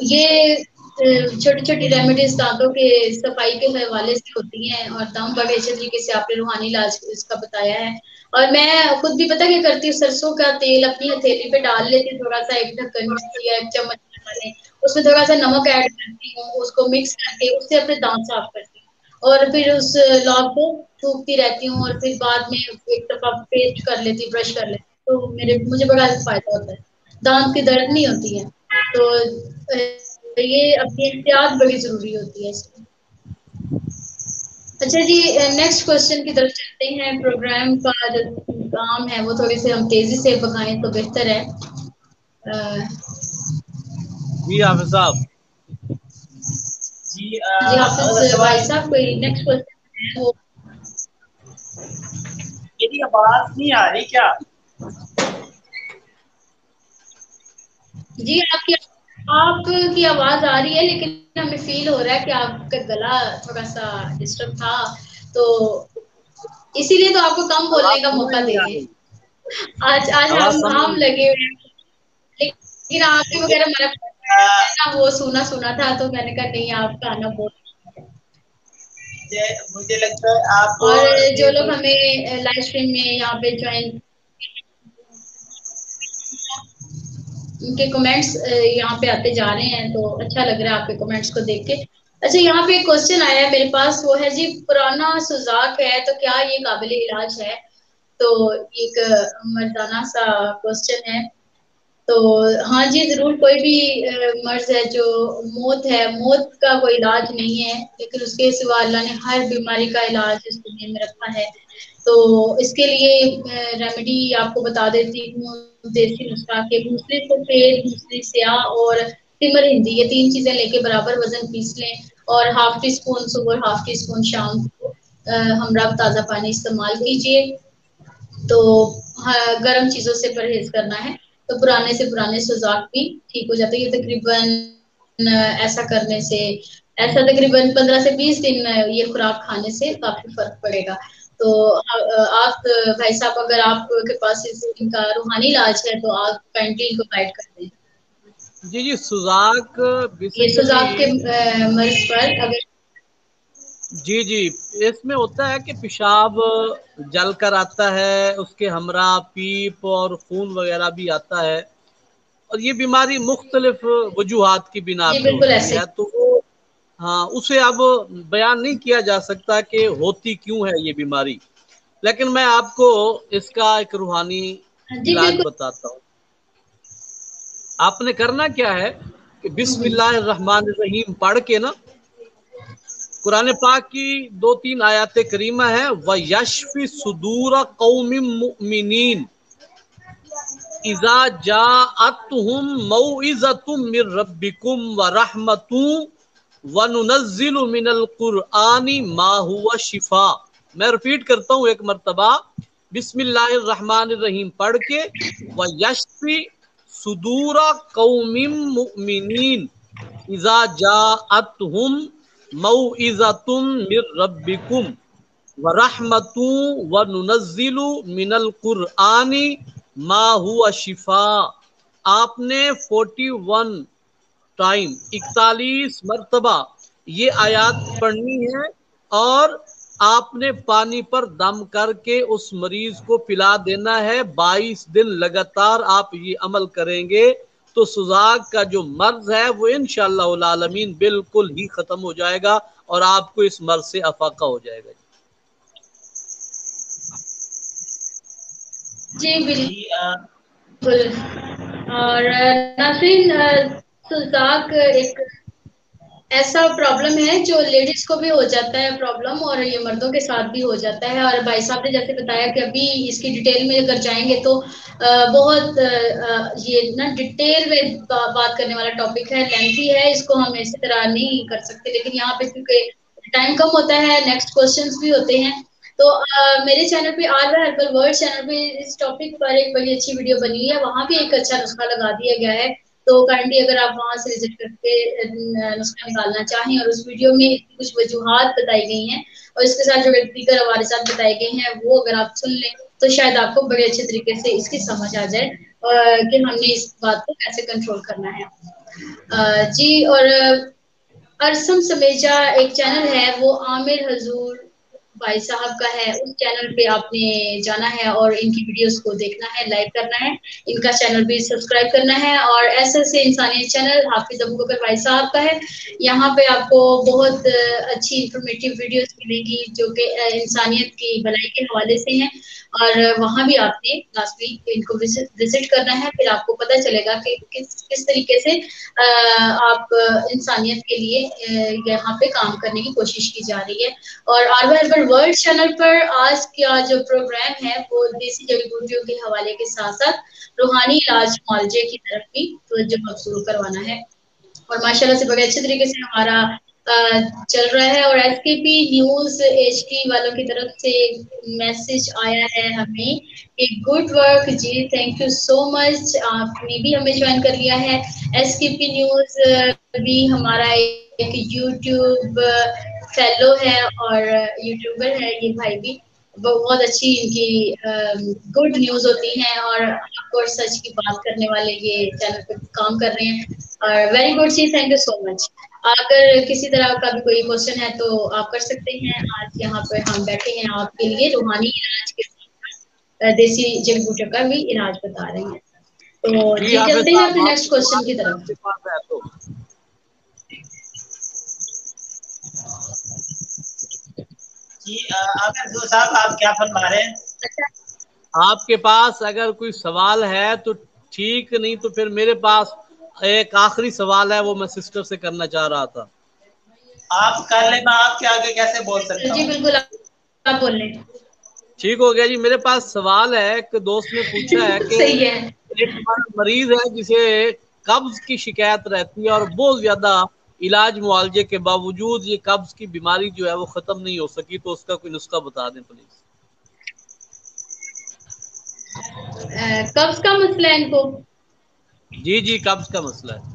ये छोटी छोटी रेमेडीज दांतों के सफाई के हवाले से होती हैं, और दम बड़े अच्छे तरीके से आपने रूहानी इलाज इसका बताया है। और मैं खुद भी पता क्या करती हूँ, सरसों का तेल अपनी हथेली पे डाल लेती हूँ, थोड़ा सा एक ढक्कन या एक चम्मच डालें, उसमें थोड़ा सा नमक ऐड करती हूँ, उसको मिक्स करके उससे अपने दांत साफ करती हूँ, और फिर उस लॉक को थूकती रहती हूँ, और फिर बाद में एक दफा पेस्ट कर लेती हूँ, ब्रश कर लेती हूँ, तो मुझे बड़ा फायदा होता है, दांत की दर्द नहीं होती है। तो ये अपनी एहतियात बड़ी जरूरी होती है इसमें। अच्छा जी, नेक्स्ट क्वेश्चन की तरफ चलते हैं। प्रोग्राम का जो काम है वो थोड़ी से हम तेजी से पकाएं तो बेहतर है। जी हाफिज साहब। जी जी हाफिज भाई साहब, कोई नेक्स्ट क्वेश्चन है वो? मेरी आवाज नहीं आ रही क्या? जी आपकी आवाज आ रही है, लेकिन हमें फील हो रहा है कि आपका गला थोड़ा सा डिस्टर्ब था, तो इसीलिए तो आपको कम आवाज बोलने का समझ मौका नहीं दे आ रहे रही। हैं। आज आज आवाज हम समझ। लगे हुए हैं, लेकिन आपके मुझे वगैरह मेरा वो सुना सुना था, तो मैंने कहा नहीं, आप गाना बोल। मुझे मुझे लगता है आप और जो ये लोग हमें लाइव स्ट्रीम में यहाँ पे ज्वाइन, उनके कमेंट्स यहाँ पे आते जा रहे हैं, तो अच्छा लग रहा है आपके कमेंट्स को देख के। अच्छा, यहाँ पे एक क्वेश्चन आया है मेरे पास, वो है जी, पुराना सुजाक है तो क्या ये काबिल इलाज है? तो एक मर्दाना सा क्वेश्चन है। तो हाँ जी जरूर, कोई भी मर्ज है जो मौत है, मौत का कोई इलाज नहीं है, लेकिन उसके सिवा अल्लाह ने हर बीमारी का इलाज इस दुनिया में रखा है। तो इसके लिए रेमेडी आपको बता देती हूँ, देसी नुस्खा के मूसली सफेद, मूसली स्याह और तिमर हिंदी, ये 3 चीजें लेके बराबर वजन पीस लें, और हाफ टी स्पून सुबह, हाफ टी स्पून शाम को हमरा ताजा पानी इस्तेमाल कीजिए। तो हाँ, गर्म चीजों से परहेज करना है, तो पुराने से पुराने सुजाक भी ठीक हो जाते हैं। ये तकरीबन ऐसा करने से, ऐसा तकरीबन 15 से 20 दिन ये खुराक खाने से काफी फर्क पड़ेगा। तो आप भाई साहब, अगर आपके पास इनका रूहानी इलाज है, तो आप काइंडली इनको गाइड कर दें। जी जी, सुजाक ये बेसिकली। सुजाक के मर्ज पर अगर, जी जी, इसमें होता है कि पेशाब जल कर आता है, उसके हमरा पीप और खून वगैरह भी आता है, और ये बीमारी मुख्तलिफ वजूहात की बिना जी पे बिल्कुल होती ऐसे। है। तो वो, हाँ, उसे अब बयान नहीं किया जा सकता कि होती क्यों है ये बीमारी, लेकिन मैं आपको इसका एक रूहानी जी इलाज बिल्कुल। बताता हूँ। आपने करना क्या है कि हम्म, बिस्मिल्लाहिर्रहमानिर्रहीम पढ़ के ना, कुरान पाक की 2-3 आयत करीमा है, व यशफी सुदूर कौम मुमिनीन इजा जाअतहुम मौइज़तुम मिर रब्बिकुम व रहमतुम व नुनज़्ज़िलु मिनल कुरआनी मा हुवा शिफा। मैं रिपीट करता हूँ एक मर्तबा, बिस्मिल्लाहिर रहमानिर रहीम पढ़ के, व यशफी सुदूरा कौमिम मुमिनीन इजा जाअतहुम मौइज़तुम मिर रब्बिकुम व रहमतु व नुनज़्ज़िलु मिनल कुरआनी मा हुवा शिफा। आपने 41 टाइम 41 मर्तबा ये आयत पढ़नी है और आपने पानी पर दम करके उस मरीज को पिला देना है। 22 दिन लगातार आप ये अमल करेंगे तो सुजाक का जो मर्ज है वो इंशाअल्लाह आलमीन बिल्कुल ही खत्म हो जाएगा और आपको इस मर्ज से अफाका हो जाएगा। जी बिल्कुल। और नाज़रीन, सुजाक एक ऐसा प्रॉब्लम है जो लेडीज को भी हो जाता है प्रॉब्लम, और ये मर्दों के साथ भी हो जाता है। और भाई साहब ने जैसे बताया कि अभी इसकी डिटेल में अगर जाएंगे तो बहुत ये ना डिटेल में बात करने वाला टॉपिक है, लेंथी है, इसको हम इसी तरह नहीं कर सकते। लेकिन यहाँ पे क्योंकि टाइम कम होता है, नेक्स्ट क्वेश्चंस भी होते हैं, तो मेरे चैनल पे आरवा हर्बल वर्ल्ड चैनल पे इस टॉपिक पर एक बड़ी अच्छी वीडियो बनी है, वहां भी एक अच्छा नुस्खा लगा दिया गया है। तो काइंडली अगर आप वहां से विजिट करके नुस्खा निकालना चाहें, और उस वीडियो में कुछ वजूहात बताई गई हैं और इसके साथ जो व्यक्तिगत हवालेजात बताए गए हैं वो अगर आप सुन लें तो शायद आपको बड़े अच्छे तरीके से इसकी समझ आ जाए कि हमने इस बात को कैसे कंट्रोल करना है। जी, और अरसम समेजा एक चैनल है, वो आमिर हजूर भाई साहब का है, उस चैनल पे आपने जाना है और इनकी वीडियोस को देखना है, लाइक करना है, इनका चैनल भी सब्सक्राइब करना है। और ऐसे इंसानियत चैनल हाफिज अबू बकर भाई साहब का है, यहाँ पे आपको बहुत अच्छी इंफॉर्मेटिव वीडियोस मिलेंगी जो कि इंसानियत की भलाई के हवाले से हैं। और वहाँ भी आपने लास्ट वीक इनको विजिट करना है, फिर आपको पता चलेगा कि किस तरीके से आप इंसानियत के लिए यहाँ पे काम करने की कोशिश की जा रही है। और आरवा हर्बल वर्ल्ड चैनल पर आज का जो प्रोग्राम है वो देसी जड़ी बूटियों के हवाले के साथ साथ रूहानी इलाज मुआवजे की तरफ भी तवज्जो मबसूल करवाना है। और माशाल्लाह से बड़े अच्छे तरीके से हमारा चल रहा है। और एसकेपी न्यूज एचडी वालों की तरफ से मैसेज आया है हमें कि गुड वर्क जी, थैंक यू सो मच, आपने भी हमें ज्वाइन कर लिया है। एसकेपी न्यूज भी हमारा एक यूट्यूब फेलो है और यूट्यूबर है ये भाई भी, बहुत अच्छी इनकी गुड न्यूज होती हैं और आपको सच की बात करने वाले ये चैनल पे काम कर रहे हैं। और वेरी गुड जी, थैंक यू सो मच। अगर किसी तरह का भी कोई क्वेश्चन है तो आप कर सकते हैं। आज यहाँ पर हम बैठे हैं आपके लिए रूहानी इलाज के साथ देसी जड़ी बूटियों का भी इलाज बता रहे हैं। तो जी चलते हैं अपने नेक्स्ट क्वेश्चन की तरफ। जी आमिर साहब, आप क्या फरमा रहे हैं? आपके पास अगर कोई सवाल है तो ठीक, नहीं तो फिर मेरे पास एक आखिरी सवाल है, वो मैं सिस्टर से करना चाह रहा था। आप कर ले, मैं आपके आगे कैसे बोल सकता हूँ? जी बिल्कुल, आप बोल लें। ठीक हो गया जी। मेरे पास सवाल है, एक दोस्त ने पूछा है कि सही है, एक मरीज है जिसे कब्ज की शिकायत रहती है और बहुत ज्यादा इलाज मुआवजे के बावजूद ये कब्ज की बीमारी जो है वो खत्म नहीं हो सकी, तो उसका कोई नुस्खा बता दें प्लीज। कब्ज का मसला है इनको? जी जी, कब्ज का मसला है।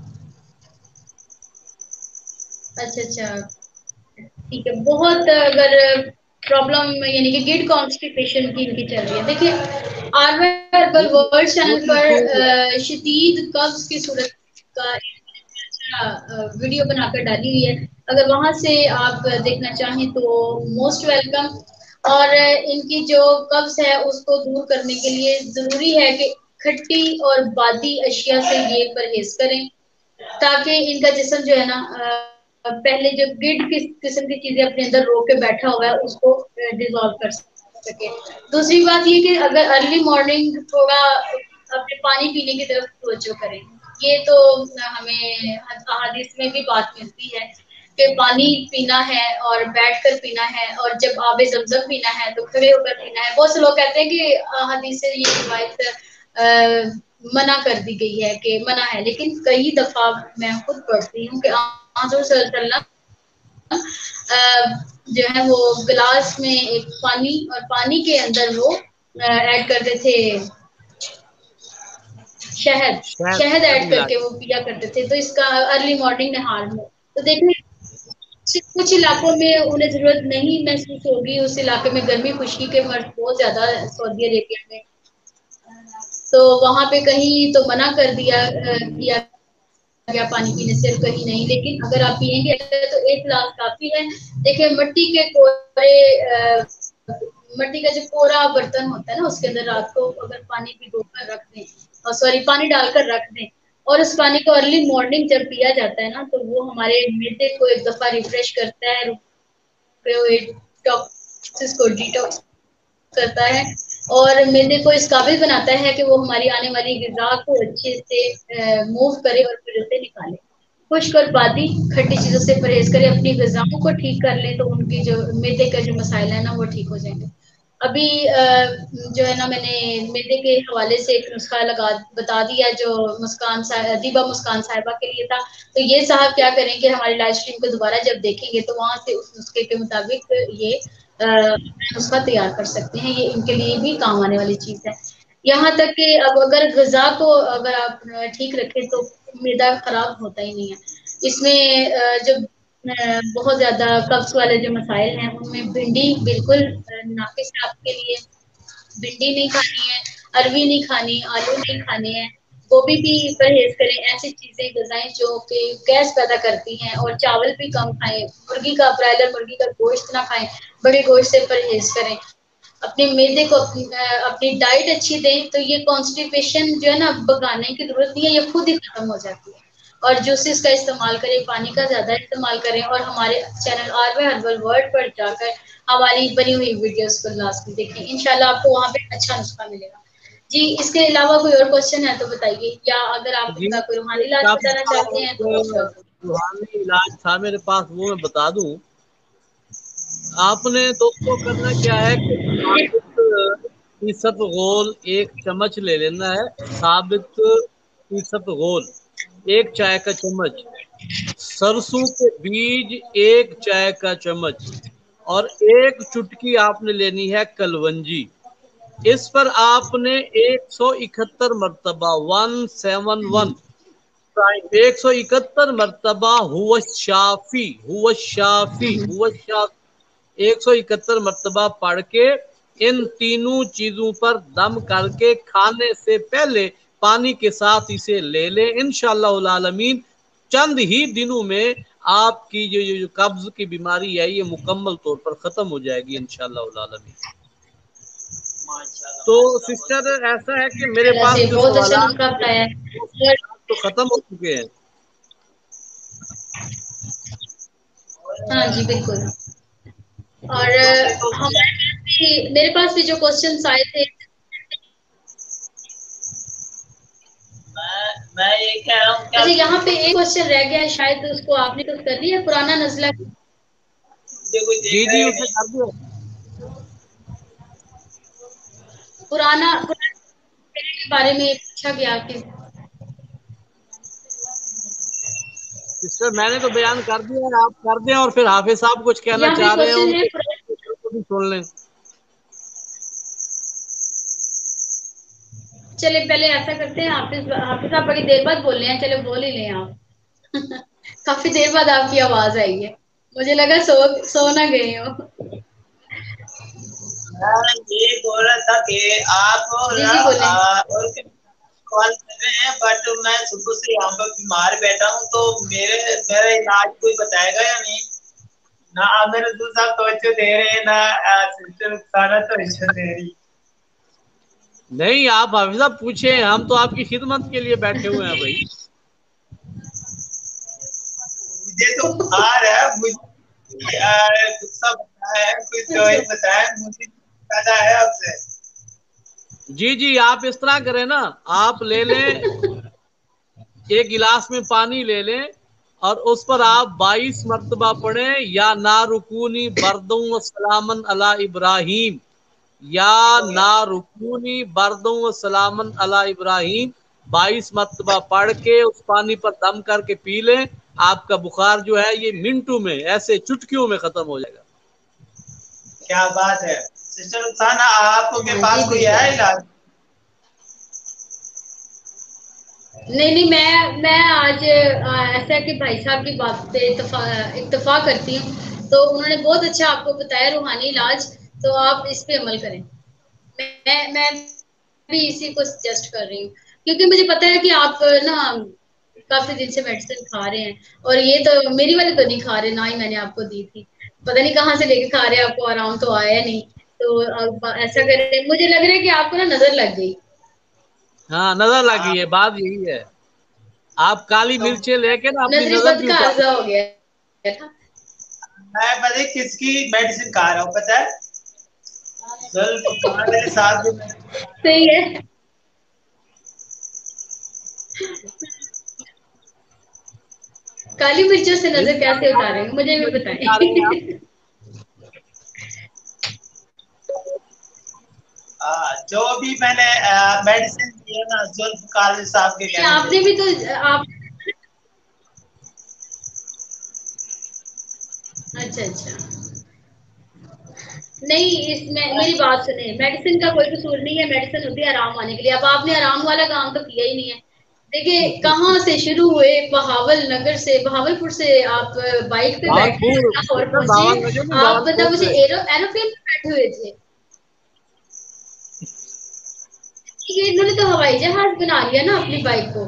अच्छा, ठीक है। बहुत अगर प्रॉब्लम यानी कि गिड कॉन्स्टिपेशन की इनकी चल रही है, देखिए आरवा हर्बल वर्ल्ड चैनल पर शदीद कब्ज की सूरत का वीडियो बनाकर डाली हुई है, अगर वहां से आप देखना चाहें तो मोस्ट वेलकम। और इनकी जो कब्ज है उसको दूर करने के लिए जरूरी है कि खट्टी और बादी अशिया से ये परहेज करें, ताकि इनका जिस्म जो है ना पहले जो गिड किस्म की चीजें अपने अंदर रोक के बैठा हुआ है उसको डिसॉल्व कर सके। दूसरी बात ये कि अगर अर्ली मॉर्निंग थोड़ा अपने पानी पीने की तरफ तवज्जो करें, ये तो हमें हदीस में भी बात मिलती है کہ پانی پینا ہے اور بیٹھ کر پینا ہے، اور جب آب زمزم پینا ہے تو کھڑے ہو کر پینا ہے. بہت سے لوگ کہتے ہیں کہ حدیث سے یہ روایت منع کر دی گئی ہے کہ منع ہے، لیکن کئی دفعہ میں خود پڑھتی ہوں کہ حضور صلی اللہ علیہ وسلم جو ہے وہ گلاس میں ایک پانی، اور پانی کے اندر وہ ایڈ کرتے تھے شہد ایڈ کر کے وہ پیا کرتے تھے. تو اس کا ارلی مارننگ نہار میں تو دیکھیں کچھ علاقوں میں انہیں ضرورت نہیں محسوس ہوگی، اس علاقے میں گرمی خشکی کے مرض بہت زیادہ سعودی عربیہ میں، تو وہاں پہ کہیں تو منع کر دیا گیا پانی پینے سے، کہیں نہیں. لیکن اگر آپ پیئیں گے تو ایک گلاس کافی ہے. دیکھیں مٹی کے کورے مٹی کا جو کورا برتن ہوتا ہے نا، اس کے اندر رات کو اگر پانی بھگو کر رکھ دیں، پانی ڈال کر رکھ دیں، اور اس پانی کو ارلی مارننگ جب پیا جاتا ہے نا، تو وہ ہمارے معدے کو ایک دفعہ ریفریش کرتا ہے، ٹاکسس کو ڈیٹاکس کرتا ہے، اور معدے کو اس قابل بناتا ہے کہ وہ ہماری آنے والی غذا کو اچھے سے موو کرے اور پھر اسے نکالے. خشک اور بادی کھٹی چیزوں سے پرہیز کرے، اپنی غذاؤں کو ٹھیک کر لیں تو ان کی جو معدے کا جو مسائل ہے نا وہ ٹھیک ہو جائیں گے. ابھی جو ہے نا میں نے معدے کے حوالے سے ایک نسخہ بتا دیا جو دیبا مسکان صاحبہ کے لیے تھا. تو یہ صاحب کیا کریں کہ ہماری لائف اسٹریم کو دوبارہ جب دیکھیں گے تو وہاں سے اس نسخے کے مطابق یہ نسخہ تیار کر سکتے ہیں. یہ ان کے لیے بھی کام آنے والی چیز ہے. یہاں تک کہ اب اگر غذا کو اگر آپ ٹھیک رکھیں تو معدہ خراب ہوتا ہی نہیں ہے. اس میں جو بہت زیادہ قبض والے جو مسائل ہیں ان میں بھنڈی بالکل ناقص ہے آپ کے لیے. بھنڈی نہیں کھانی ہے، اروی نہیں کھانی، آلو نہیں کھانے ہیں، گوبھی بھی پرہیز کریں. ایسی چیزیں غذائیں جو کہ گیس پیدا کرتی ہیں، اور چاول بھی کم کھائیں. مرغی کا برائلر مرغی کا گوشت نہ کھائیں، بڑے گوشت سے پرہیز کریں. اپنے معدے کو اپنی ڈائٹ اچھی دیں تو یہ کانسٹیپیشن جو ہے نا بگانے کی ضرورت نہیں ہے، یہ خود ہی ختم ہو جاتی ہے. اور جوسز کا استعمال کریں، پانی کا زیادہ استعمال کریں، اور ہمارے چینل آروے ہربل ورلڈ پر جا کر ہماری بنی ہوئی ویڈیوز کو لازمی دیکھیں. انشاءاللہ آپ کو وہاں پہ اچھا نسخہ ملے گا. جی اس کے علاوہ کوئی اور کوشچن ہے تو بتائیے، یا اگر آپ جی کا کوئی روحانی علاج بتانا چاہتے ہیں تو روحانی علاج تھا میرے پاس، وہ میں بتا دوں. آپ نے دوستوں کرنا کیا ہے کہ ثابت فیصد غول 1 چمچ لے لینا ہے. ثابت فیصد غول 1 چائے کا چمچ، سرسوں کے بیج 1 چائے کا چمچ، اور 1 چٹکی آپ نے لینی ہے کلونجی. اس پر آپ نے 171 مرتبہ 171 171 مرتبہ ہو شافی 171 مرتبہ پڑھ کے ان تینوں چیزوں پر دم کر کے کھانے سے پہلے پانی کے ساتھ اسے لے لیں. انشاءاللہ العالمین چند ہی دنوں میں آپ کی جو قبض کی بیماری ہے یہ مکمل طور پر ختم ہو جائے گی انشاءاللہ العالمین. تو سسٹر ایسا ہے کہ میرے اللہ پاس سے جو بہت اچھا سوالات نسخہ بتایا ہے. تو ختم ہو چکے ہیں. ہاں جی بالکل. اور ہمارے پاس بھی میرے پاس بھی جو کوشچنس آئے تھے میں یہ کہہ رہا ہوں اچھا یہاں پہ ایک کوشچن رہ گیا ہے، شاید اس کو آپ نے کچھ کر لیا. پرانا نزلہ جی اسے کر دیا. پرانا کے بارے میں پوچھا گیا کہ سسٹر میں نے تو بیان کر دیا ہے، آپ کر دیں اور پھر حافظ صاحب کچھ کہنا یہاں پہ چاہ رہے ہیں ان کوشچن ہے کو بھی سن لیں. چلے پہلے ایسا کرتے ہیں، حافظ صاحب بڑی دیر بعد بول رہے ہیں، چلے بول ہی لیں آپ. کافی دیر بعد آپ کی آواز آئی ہے، مجھے لگا سو نہ گئے ہو. میں یہ بول رہا تھا کہ آپ جی بولیں. کال کر رہے ہیں، بٹ میں صبح سے یہاں پر بیمار بیٹھا ہوں، تو میرا علاج کوئی بتائے گا یا نہیں؟ نہ عامر رسول صاحب توجہ دے رہے ہیں، نہ سسٹر رخسانہ توجہ دے رہی. نہیں آپ حافظ صاحب پوچھیں، ہم تو آپ کی خدمت کے لیے بیٹھے ہوئے ہیں بھائی. مجھے تو بخار ہے، مجھے غصہ بتایا ہے، کوئی دوائی بتایا مجھے پتا ہے آپ سے. جی آپ اس طرح کریں نا، آپ لے لیں 1 گلاس میں پانی لے لیں اور اس پر آپ 22 مرتبہ پڑھیں یا نا رکونی بردوں و سلامن علی ابراہیم، یا نا رکونی بردوں و سلامن علی ابراہیم 22 مرتبہ پڑھ کے اس پانی پر دم کر کے پی لیں، آپ کا بخار جو ہے یہ منٹوں میں ایسے چٹکیوں میں ختم ہو جائے گا۔ کیا بات ہے سسٹر رخسانہ، آپ کے پاس کوئی ہے علاج؟ نہیں میں آج ایسا کہ بھائی صاحب کی بات سے اتفاق کرتی ہوں، تو انہوں نے بہت اچھا آپ کو بتایا روحانی علاج، تو آپ اس پہ عمل کریں۔ میں بھی اسی کو سجیسٹ کر رہی ہوں، کیونکہ مجھے پتا ہے کہ آپ نا کافی دن سے میڈیسن کھا رہے ہیں، اور یہ تو میری والی تو نہیں کھا رہے، نہ ہی میں نے آپ کو دی تھی، پتہ نہیں کہاں سے لے کے کھا رہے ہیں، آپ کو آرام تو آیا نہیں۔ تو آپ ایسا کریں، مجھے لگ رہا ہے کہ آپ کو نا نظر لگ گئی۔ ہاں نظر لگی ہے، بات یہی ہے، آپ کالی مرچیں لے کے نا اپنی نظری نظر بد بھی کا اتار۔ عرضہ ہو گیا تھا۔ میں پتہ کس کی میڈیسن کھا رہا ہوں پتہ ہے؟ میرے ساتھ بھی صحیح ہے۔ کالی مرچوں سے نظر کیسے اتاریں گے، مجھے بھی بتائیں۔ جو بھی میں نے میڈیسن دی ہے نا زلف قادری صاحب کے کہنے آپ سے، نے بھی تو آپ اچھا نہیں، اس میں میری بات سنیں، میڈیسن کا کوئی قصور نہیں ہے، میڈیسن ہوتی ہے آرام آنے کے لیے۔ اب آپ نے آرام والا کام تو کیا ہی نہیں ہے۔ دیکھیں کہاں سے شروع ہوئے، بہاول نگر سے، بہاول پور سے آپ بائک پہ بیٹھے اور پہنچے، آپ مطلب اسے ایروپلین پہ بیٹھے ہوئے تھے، انہوں نے تو ہوائی جہاز بنا لیا نا اپنی بائک کو۔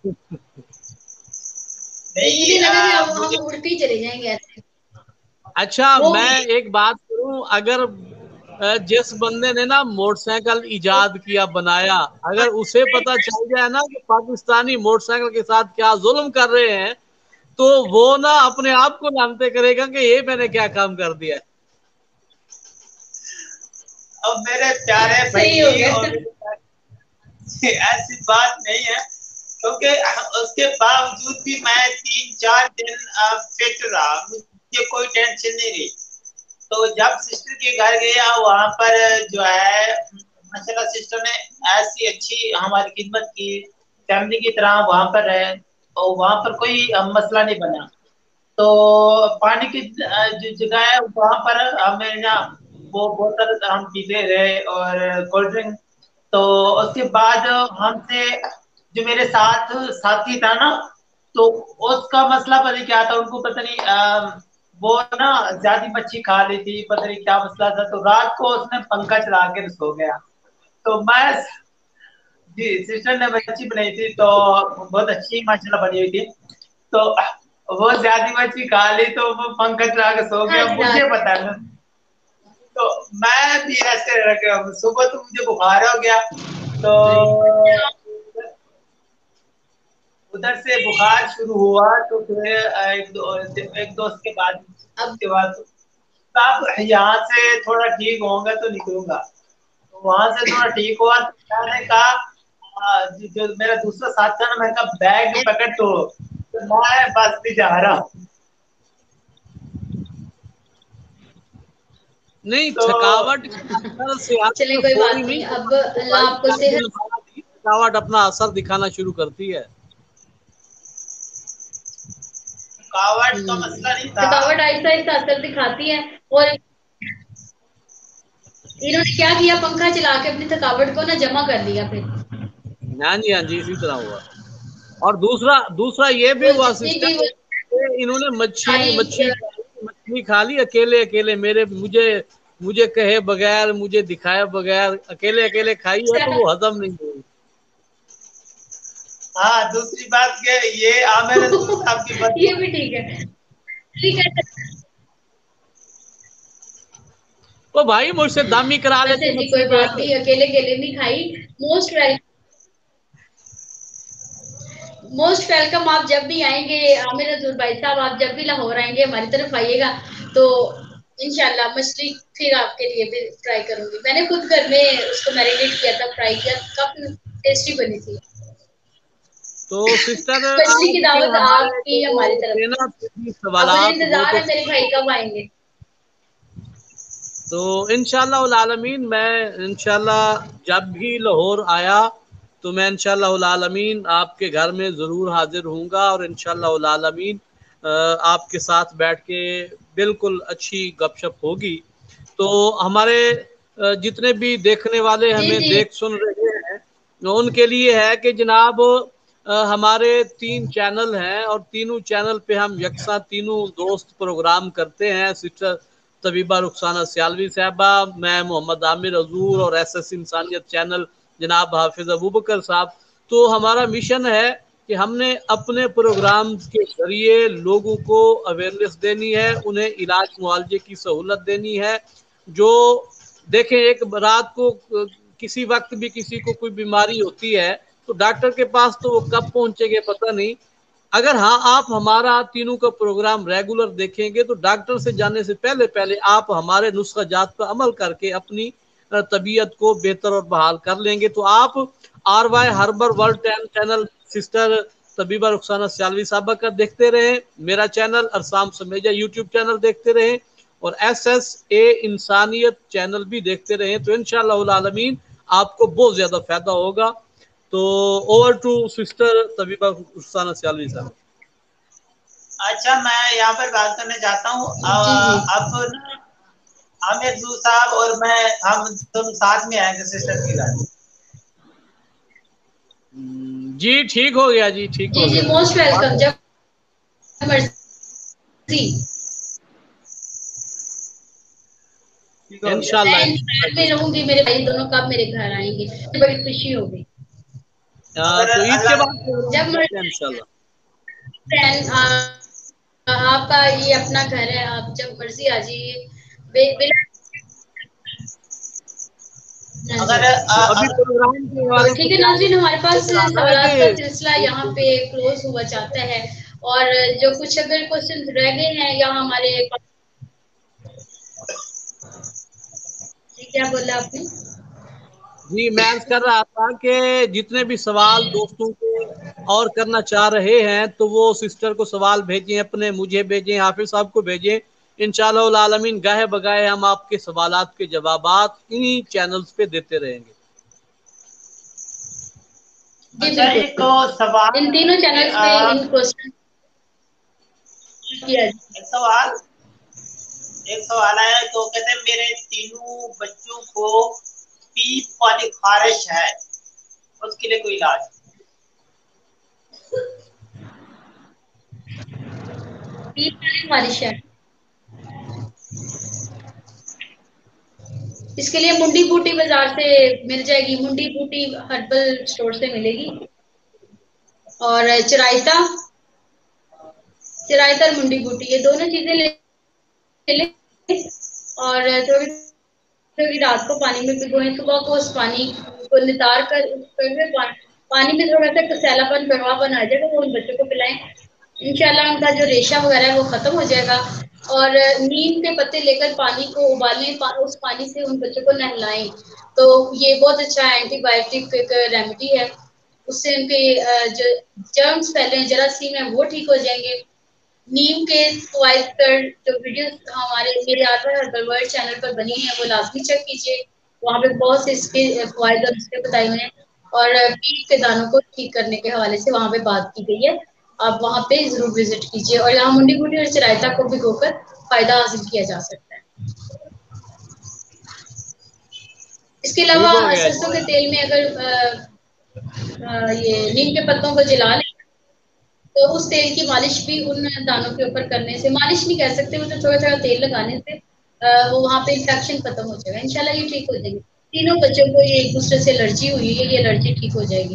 مجھے لگا کہ اب ہم اڑتے ہی چلے جائیں گے ایسے۔ اچھا میں ایک بات کروں، اگر جس بندے نے نا موٹر سائیکل ایجاد کیا بنایا، اگر اسے پتا چل جائے نا کہ پاکستانی موٹر سائیکل کے ساتھ کیا ظلم کر رہے ہیں، تو وہ نا اپنے آپ کو لانتے کرے گا کہ یہ میں نے کیا کام کر دیا۔ اب میرے پیارے بھائی اور ایسی بات نہیں ہے، کیونکہ اس کے باوجود بھی میں 3-4 دن فٹ رہا، مجھے کوئی ٹینشن نہیں رہی۔ تو جب سسٹر کے گھر گیا، وہاں پر جو ہے ماشاءاللہ سسٹر نے ایسی اچھی ہماری خدمت کی، فیملی کی طرح وہاں پر رہے، اور وہاں پر کوئی مسئلہ نہیں بنا۔ تو پانی کی جو جگہ ہے وہاں پر ہمیں نا وہ بوتل ہم پیتے رہے اور کولڈ ڈرنک۔ تو اس کے بعد ہم سے جو میرے ساتھ ساتھی تھا نا، تو اس کا مسئلہ پتہ کیا تھا، ان کو پتہ نہیں وہ نا زیادہ مچھی کھا لی تھی، پتہ نہیں کیا مسئلہ تھا، تو رات کو اس نے پنکھا چلا کے سو گیا۔ تو میں جی سسٹر نے مچھی بنائی تھی، تو بہت اچھی ماشاءاللہ بنی ہوئی تھی، تو وہ زیادہ مچھی کھا لی تو وہ پنکھا چلا کے سو گیا، مجھے پتا ہے۔ تو میں بھی ایسے رکھا، صبح تو مجھے بخار ہو گیا، تو ادھر سے بخار شروع ہوا، تو پھر ایک دوست کے بعد اس کے بعد اب یہاں سے تھوڑا ٹھیک ہوں گا تو نکلوں گا، تو وہاں سے تھوڑا ٹھیک ہوا، تو میں نے کہا جو میرا دوسرا ساتھ تھا نا، میں نے کہا بیگ پکڑ تو میں بس بھی جا رہا ہوں۔ نہیں تھکاوٹ چلیں کوئی بات نہیں، اب اللہ آپ کو صحت، تھکاوٹ اپنا اثر دکھانا شروع کرتی ہے۔ تھکاوٹ کا مسئلہ نہیں تھا، تھکاوٹ آہستہ آہستہ اثر دکھاتی ہے، اور انہوں نے کیا کیا، پنکھا چلا کے اپنی تھکاوٹ کو نا جمع کر لیا پھر۔ ہاں جی اسی طرح ہوا۔ اور دوسرا یہ بھی وہ ہوا جتنی بھی سسٹر، انہوں نے ساری مچھلی کھا لی اکیلے مجھے کہے بغیر، مجھے دکھائے بغیر، اکیلے کھائی ہے تو وہ ہضم نہیں ہوئی۔ ہاں دوسری بات کہ یہ عامر رسول صاحب کی بات، یہ بھی ٹھیک ہے۔ تو بھائی مجھ سے دم ہی کرا ویسے لیتے جی مچھلی کوئی کے۔ بات نہیں، اکیلے نہیں کھائی، موسٹ ویلکم۔ آپ جب بھی آئیں گے عامر رسول بھائی صاحب، آپ جب بھی لاہور آئیں گے ہماری طرف آئیے گا، تو انشاءاللہ مچھلی پھر آپ کے لیے بھی ٹرائی کروں گی۔ میں نے خود گھر میں اس کو میرینیٹ کیا تھا، فرائی کیا، کافی ٹیسٹی بنی تھی۔ تو سسٹر مچھلی کی دعوت آپ کی ہماری طرف، سوالات انتظار ہے میرے بھائی کب آئیں گے. تو انشاءاللہ العالمین میں انشاءاللہ جب بھی لاہور آیا تو میں انشاءاللہ العالمین آپ کے گھر میں ضرور حاضر ہوں گا، اور انشاءاللہ العالمین آپ کے ساتھ بیٹھ کے بالکل اچھی گپ شپ ہوگی. تو ہمارے جتنے بھی دیکھنے والے ہمیں دیکھ سن رہے ہیں ان کے لیے ہے کہ جناب ہمارے 3 چینل ہیں، اور تینوں چینل پہ ہم یکساں تینوں دوست پروگرام کرتے ہیں. سسٹر طبیبہ رخسانہ سیالوی صاحبہ، میں محمد عامر حضور، اور ایس ایس انسانیت چینل جناب حافظ ابوبکر صاحب. تو ہمارا مشن ہے کہ ہم نے اپنے پروگرام کے ذریعے لوگوں کو اویئرنیس دینی ہے، انہیں علاج معالجے کی سہولت دینی ہے. جو دیکھیں ایک رات کو کسی وقت بھی کسی کو کوئی بیماری ہوتی ہے تو ڈاکٹر کے پاس تو وہ کب پہنچے گے پتہ نہیں. اگر ہاں آپ ہمارا تینوں کا پروگرام ریگولر دیکھیں گے تو ڈاکٹر سے جانے سے پہلے آپ ہمارے نسخہ جات پر عمل کر کے اپنی طبیعت کو بہتر اور بحال کر لیں گے. تو آپ RY herbal world channel sister طبیبہ رخسانہ سیالوی صاحبہ کا دیکھتے رہیں، میرا چینل ارسام سمیجہ یوٹیوب چینل دیکھتے رہیں، اور SSA انسانیت چینل بھی دیکھتے رہیں. تو انشاءاللہ العالمین آپ کو بہت زیادہ فائدہ ہوگا. تو اوور ٹو سسٹر طبیبہ رخسانہ سیالوی صاحب. اچھا میں یہاں پر بات کرنا چاہتا ہوں. اب عامر صاحب اور میں ہم تم ساتھ میں آئیں گے سسٹر کے گھر. جی ٹھیک ہو گیا جی، ٹھیک ہو گیا. جی موسٹ ویلکم. جب مرضی انشاءاللہ میں رہوں گی. میرے بھائی دونوں کب میرے گھر آئیں گے، بڑی خوشی ہوگی. تو عید کے بعد جب انشاءاللہ آپ کا یہ اپنا گھر ہے، آپ جب مرضی آ جائیے. اگر تو ٹھیک ہے ناظرین، ہمارے پاس سوالات کا کہ سلسلہ یہاں پہ کلوز ہوا جاتا ہے، اور جو کچھ اگر کوشچن رہ گئے ہیں یا ہمارے کیا بولا آپ نے؟ جی میں عرض کر رہا تھا کہ جتنے بھی سوال دوستوں کے اور کرنا چاہ رہے ہیں تو وہ سسٹر کو سوال بھیجیں، اپنے مجھے بھیجیں، حافظ صاحب کو بھیجیں. انشاءاللہ العالمین گاہے بگاہے ہم آپ کے سوالات کے جوابات انہی چینلز پہ دیتے رہیں گے. جی بالکل، ان تینوں چینلز پہ ان کوسچن کیا ایک سوال ہے. تو کہتے ہیں میرے تینوں بچوں کو پیپ والی خارش ہے، اس کے لیے کوئی علاج؟ پیپ والی خارش ہے، اس کے لیے منڈی بوٹی بازار سے مل جائے گی. منڈی بوٹی ہربل اسٹور سے ملے گی. اور چرائتا اور منڈی بوٹی، یہ دونوں چیزیں لے، اور تھوڑی رات کو پانی میں بھگوئیں، صبح کو اس پانی کو نتار کر پانی میں تھوڑا سا کسیلا پن کڑوا پن آ جائے گا، وہ ان بچوں کو پلائیں. انشاءاللہ ان کا جو ریشہ وغیرہ ہے وہ ختم ہو جائے گا. اور نیم کے پتے لے کر پانی کو ابالیں، اس پانی سے ان بچوں کو نہلائیں. تو یہ بہت اچھا اینٹی بایوٹک ریمیڈی ہے. اس سے ان کے جو جرمز پھیلے ہیں، جراثیم ہیں، وہ ٹھیک ہو جائیں گے. نیم کے فوائد پر جو ویڈیوز ہمارے میرے RY ہربل ورلڈ چینل پر بنی ہیں وہ لازمی چیک کیجیے. وہاں پہ بہت سے اس کے فوائد اور نسخے بتائے ہوئے ہیں، اور پیپ کے دانوں کو ٹھیک کرنے کے حوالے سے وہاں پہ بات کی گئی ہے. آپ وہاں پہ ضرور وزٹ کیجیے، اور یہاں منڈی بوٹی اور چرائتا کو بھگو کر فائدہ حاصل کیا جا سکتا ہے. اس کے ٹھیک ہو علاوہ گیا سرسوں کے تیل میں اگر یہ نیم کے پتوں کو جلا لیں تو اس تیل کی مالش بھی ان دانوں کے اوپر کرنے سے، مالش نہیں کہہ سکتے، وہ تو تھوڑا تھوڑا تیل لگانے سے وہ وہاں پہ انفیکشن ختم ہو جائے گا. انشاءاللہ یہ ٹھیک ہو جائے گی. تینوں بچوں کو یہ ایک دوسرے سے الرجی ہوئی ہے، یہ الرجی ٹھیک ہو جائے گی.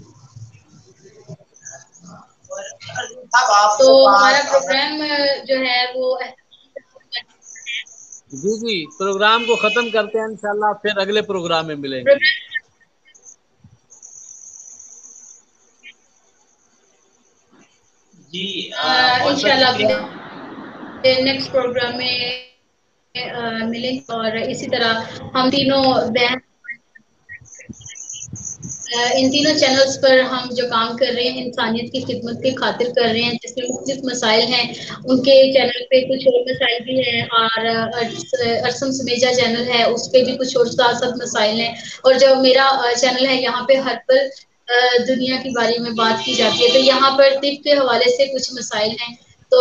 تو ہمارا پروگرام جو ہے وہ جی پروگرام کو ختم کرتے ہیں انشاءاللہ، پھر اگلے پروگرام میں ملیں گے. جی بہت بہت شکریہ. نیکسٹ پروگرام میں ملیں، اور اسی طرح ہم تینوں بہن इन तीनों चैनल्स पर हम जो काम कर रहे हैं इंसानियत की खिदमत की खातिर कर रहे हैं, जिसमें मुख्तलिफ मसाइल हैं। उनके चैनल पे कुछ और मसाइल भी हैं, और अरसम समेजा चैनल है, उस पे भी कुछ और साथ साथ मसाइल हैं। और जो मेरा चैनल है, यहाँ पे हर पल दुनिया के बारे में बात की जाती है। तो यहाँ पर तिब के हवाले से कुछ मसाइल हैं। तो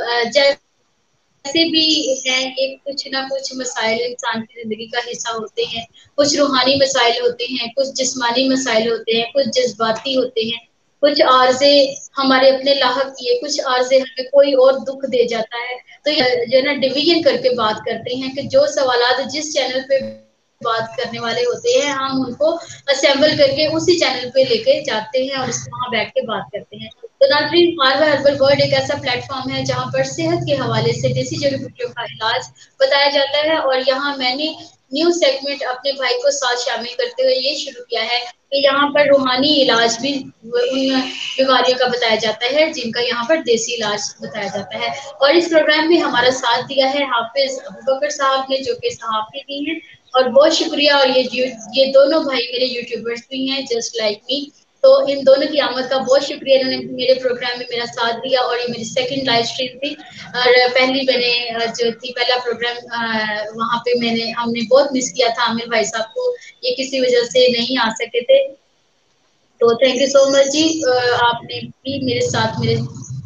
जैसे भी है, ये कुछ ना कुछ मसाइल इंसान की जिंदगी का हिस्सा होते हैं। कुछ रूहानी मसाइल होते हैं, कुछ जिस्मानी मसाइल होते हैं, कुछ जज्बाती होते हैं, कुछ आर्जे हमारे अपने लाहक किए, कुछ आर्जे हमें कोई और दुख दे जाता है। तो ये जो है ना डिवीजन करके बात करते हैं कि जो सवालात जिस चैनल पे बात करने वाले होते हैं, हम उनको असेंबल करके उसी चैनल पे लेके जाते हैं और उसको वहाँ बैठ के बात करते हैं। तो नाज़रीन, आरवा हर्बल वर्ल्ड एक ऐसा प्लेटफॉर्म है जहाँ पर सेहत के हवाले से देसी जड़ी बूटियों का इलाज बताया जाता है। और यहाँ मैंने न्यू सेगमेंट अपने भाई को साथ शामिल करते हुए ये शुरू किया है कि यहाँ पर रूहानी इलाज भी उन बीमारियों का बताया जाता है जिनका यहाँ पर देसी इलाज बताया जाता है। और इस प्रोग्राम में हमारा साथ दिया है हाफिज अबू बकर साहब ने, जो कि सहाफी भी हैं। और बहुत शुक्रिया। और ये दोनों भाई मेरे यूट्यूबर्स भी हैं, जस्ट लाइक मी। तो इन दोनों की आमद का बहुत शुक्रिया, इन्होंने मेरे प्रोग्राम में मेरा साथ दिया। और ये मेरी सेकंड लाइव स्ट्रीम थी। और पहली मैंने जो थी पहला प्रोग्राम, वहाँ पे हमने बहुत मिस किया था आमिर भाई साहब को, ये किसी वजह से नहीं आ सके थे। तो थैंक यू सो मच जी, आपने भी मेरे साथ मेरे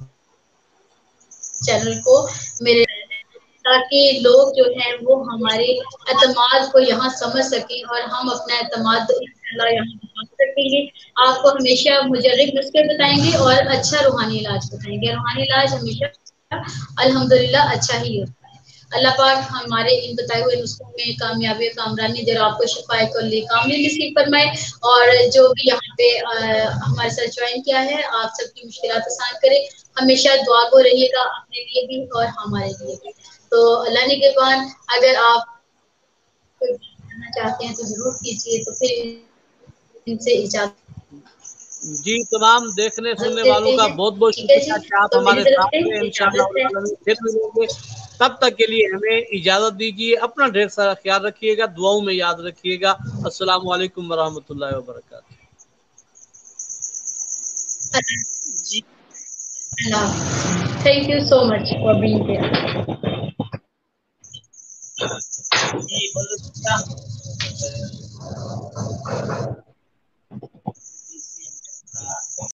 चैनल को मेरे, ताकि लोग जो हैं वो हमारे एतमाद को यहाँ समझ सकें और हम अपना एतमाद इंशाल्लाह यहाँ बता सकेंगे। आपको हमेशा मुजर्रिब नुस्खे बताएंगे और अच्छा रूहानी इलाज बताएंगे। रूहानी इलाज हमेशा अल्हम्दुलिल्लाह अच्छा ही होता है। अल्लाह पाक हमारे इन बताए हुए नुस्खों में कामयाबी कामरानी दे, आपको शिफाए कल्ली कामली नसीब फरमाए। और जो भी यहाँ पे हमारे साथ ज्वाइन किया है, आप सबकी मुश्किलात आसान करे। हमेशा दुआ को रहिएगा, अपने लिए भी और हमारे लिए भी। तो अल्लाह ने के बाद अगर आप करना चाहते हैं तो जरूर कीजिए। तो फिर इनसे इजाजत जी, तमाम देखने सुनने वालों देते का हैं। बहुत बहुत ठीक है जी, शुक्रिया कि आप तो मेरी हमारे तरफ साथ से हैं। इजाजत है। इंशाअल्लाह फिर मिलेंगे। तब तक के लिए हमें इजाज़त दीजिए। अपना ढेर सारा ख्याल रखिएगा, दुआओं में याद रखिएगा। अस्सलाम वालेकुम व रहमतुल्लाहि व बरकातहू। जी Thank you so much for being here. जी बहुत शुक्रिया।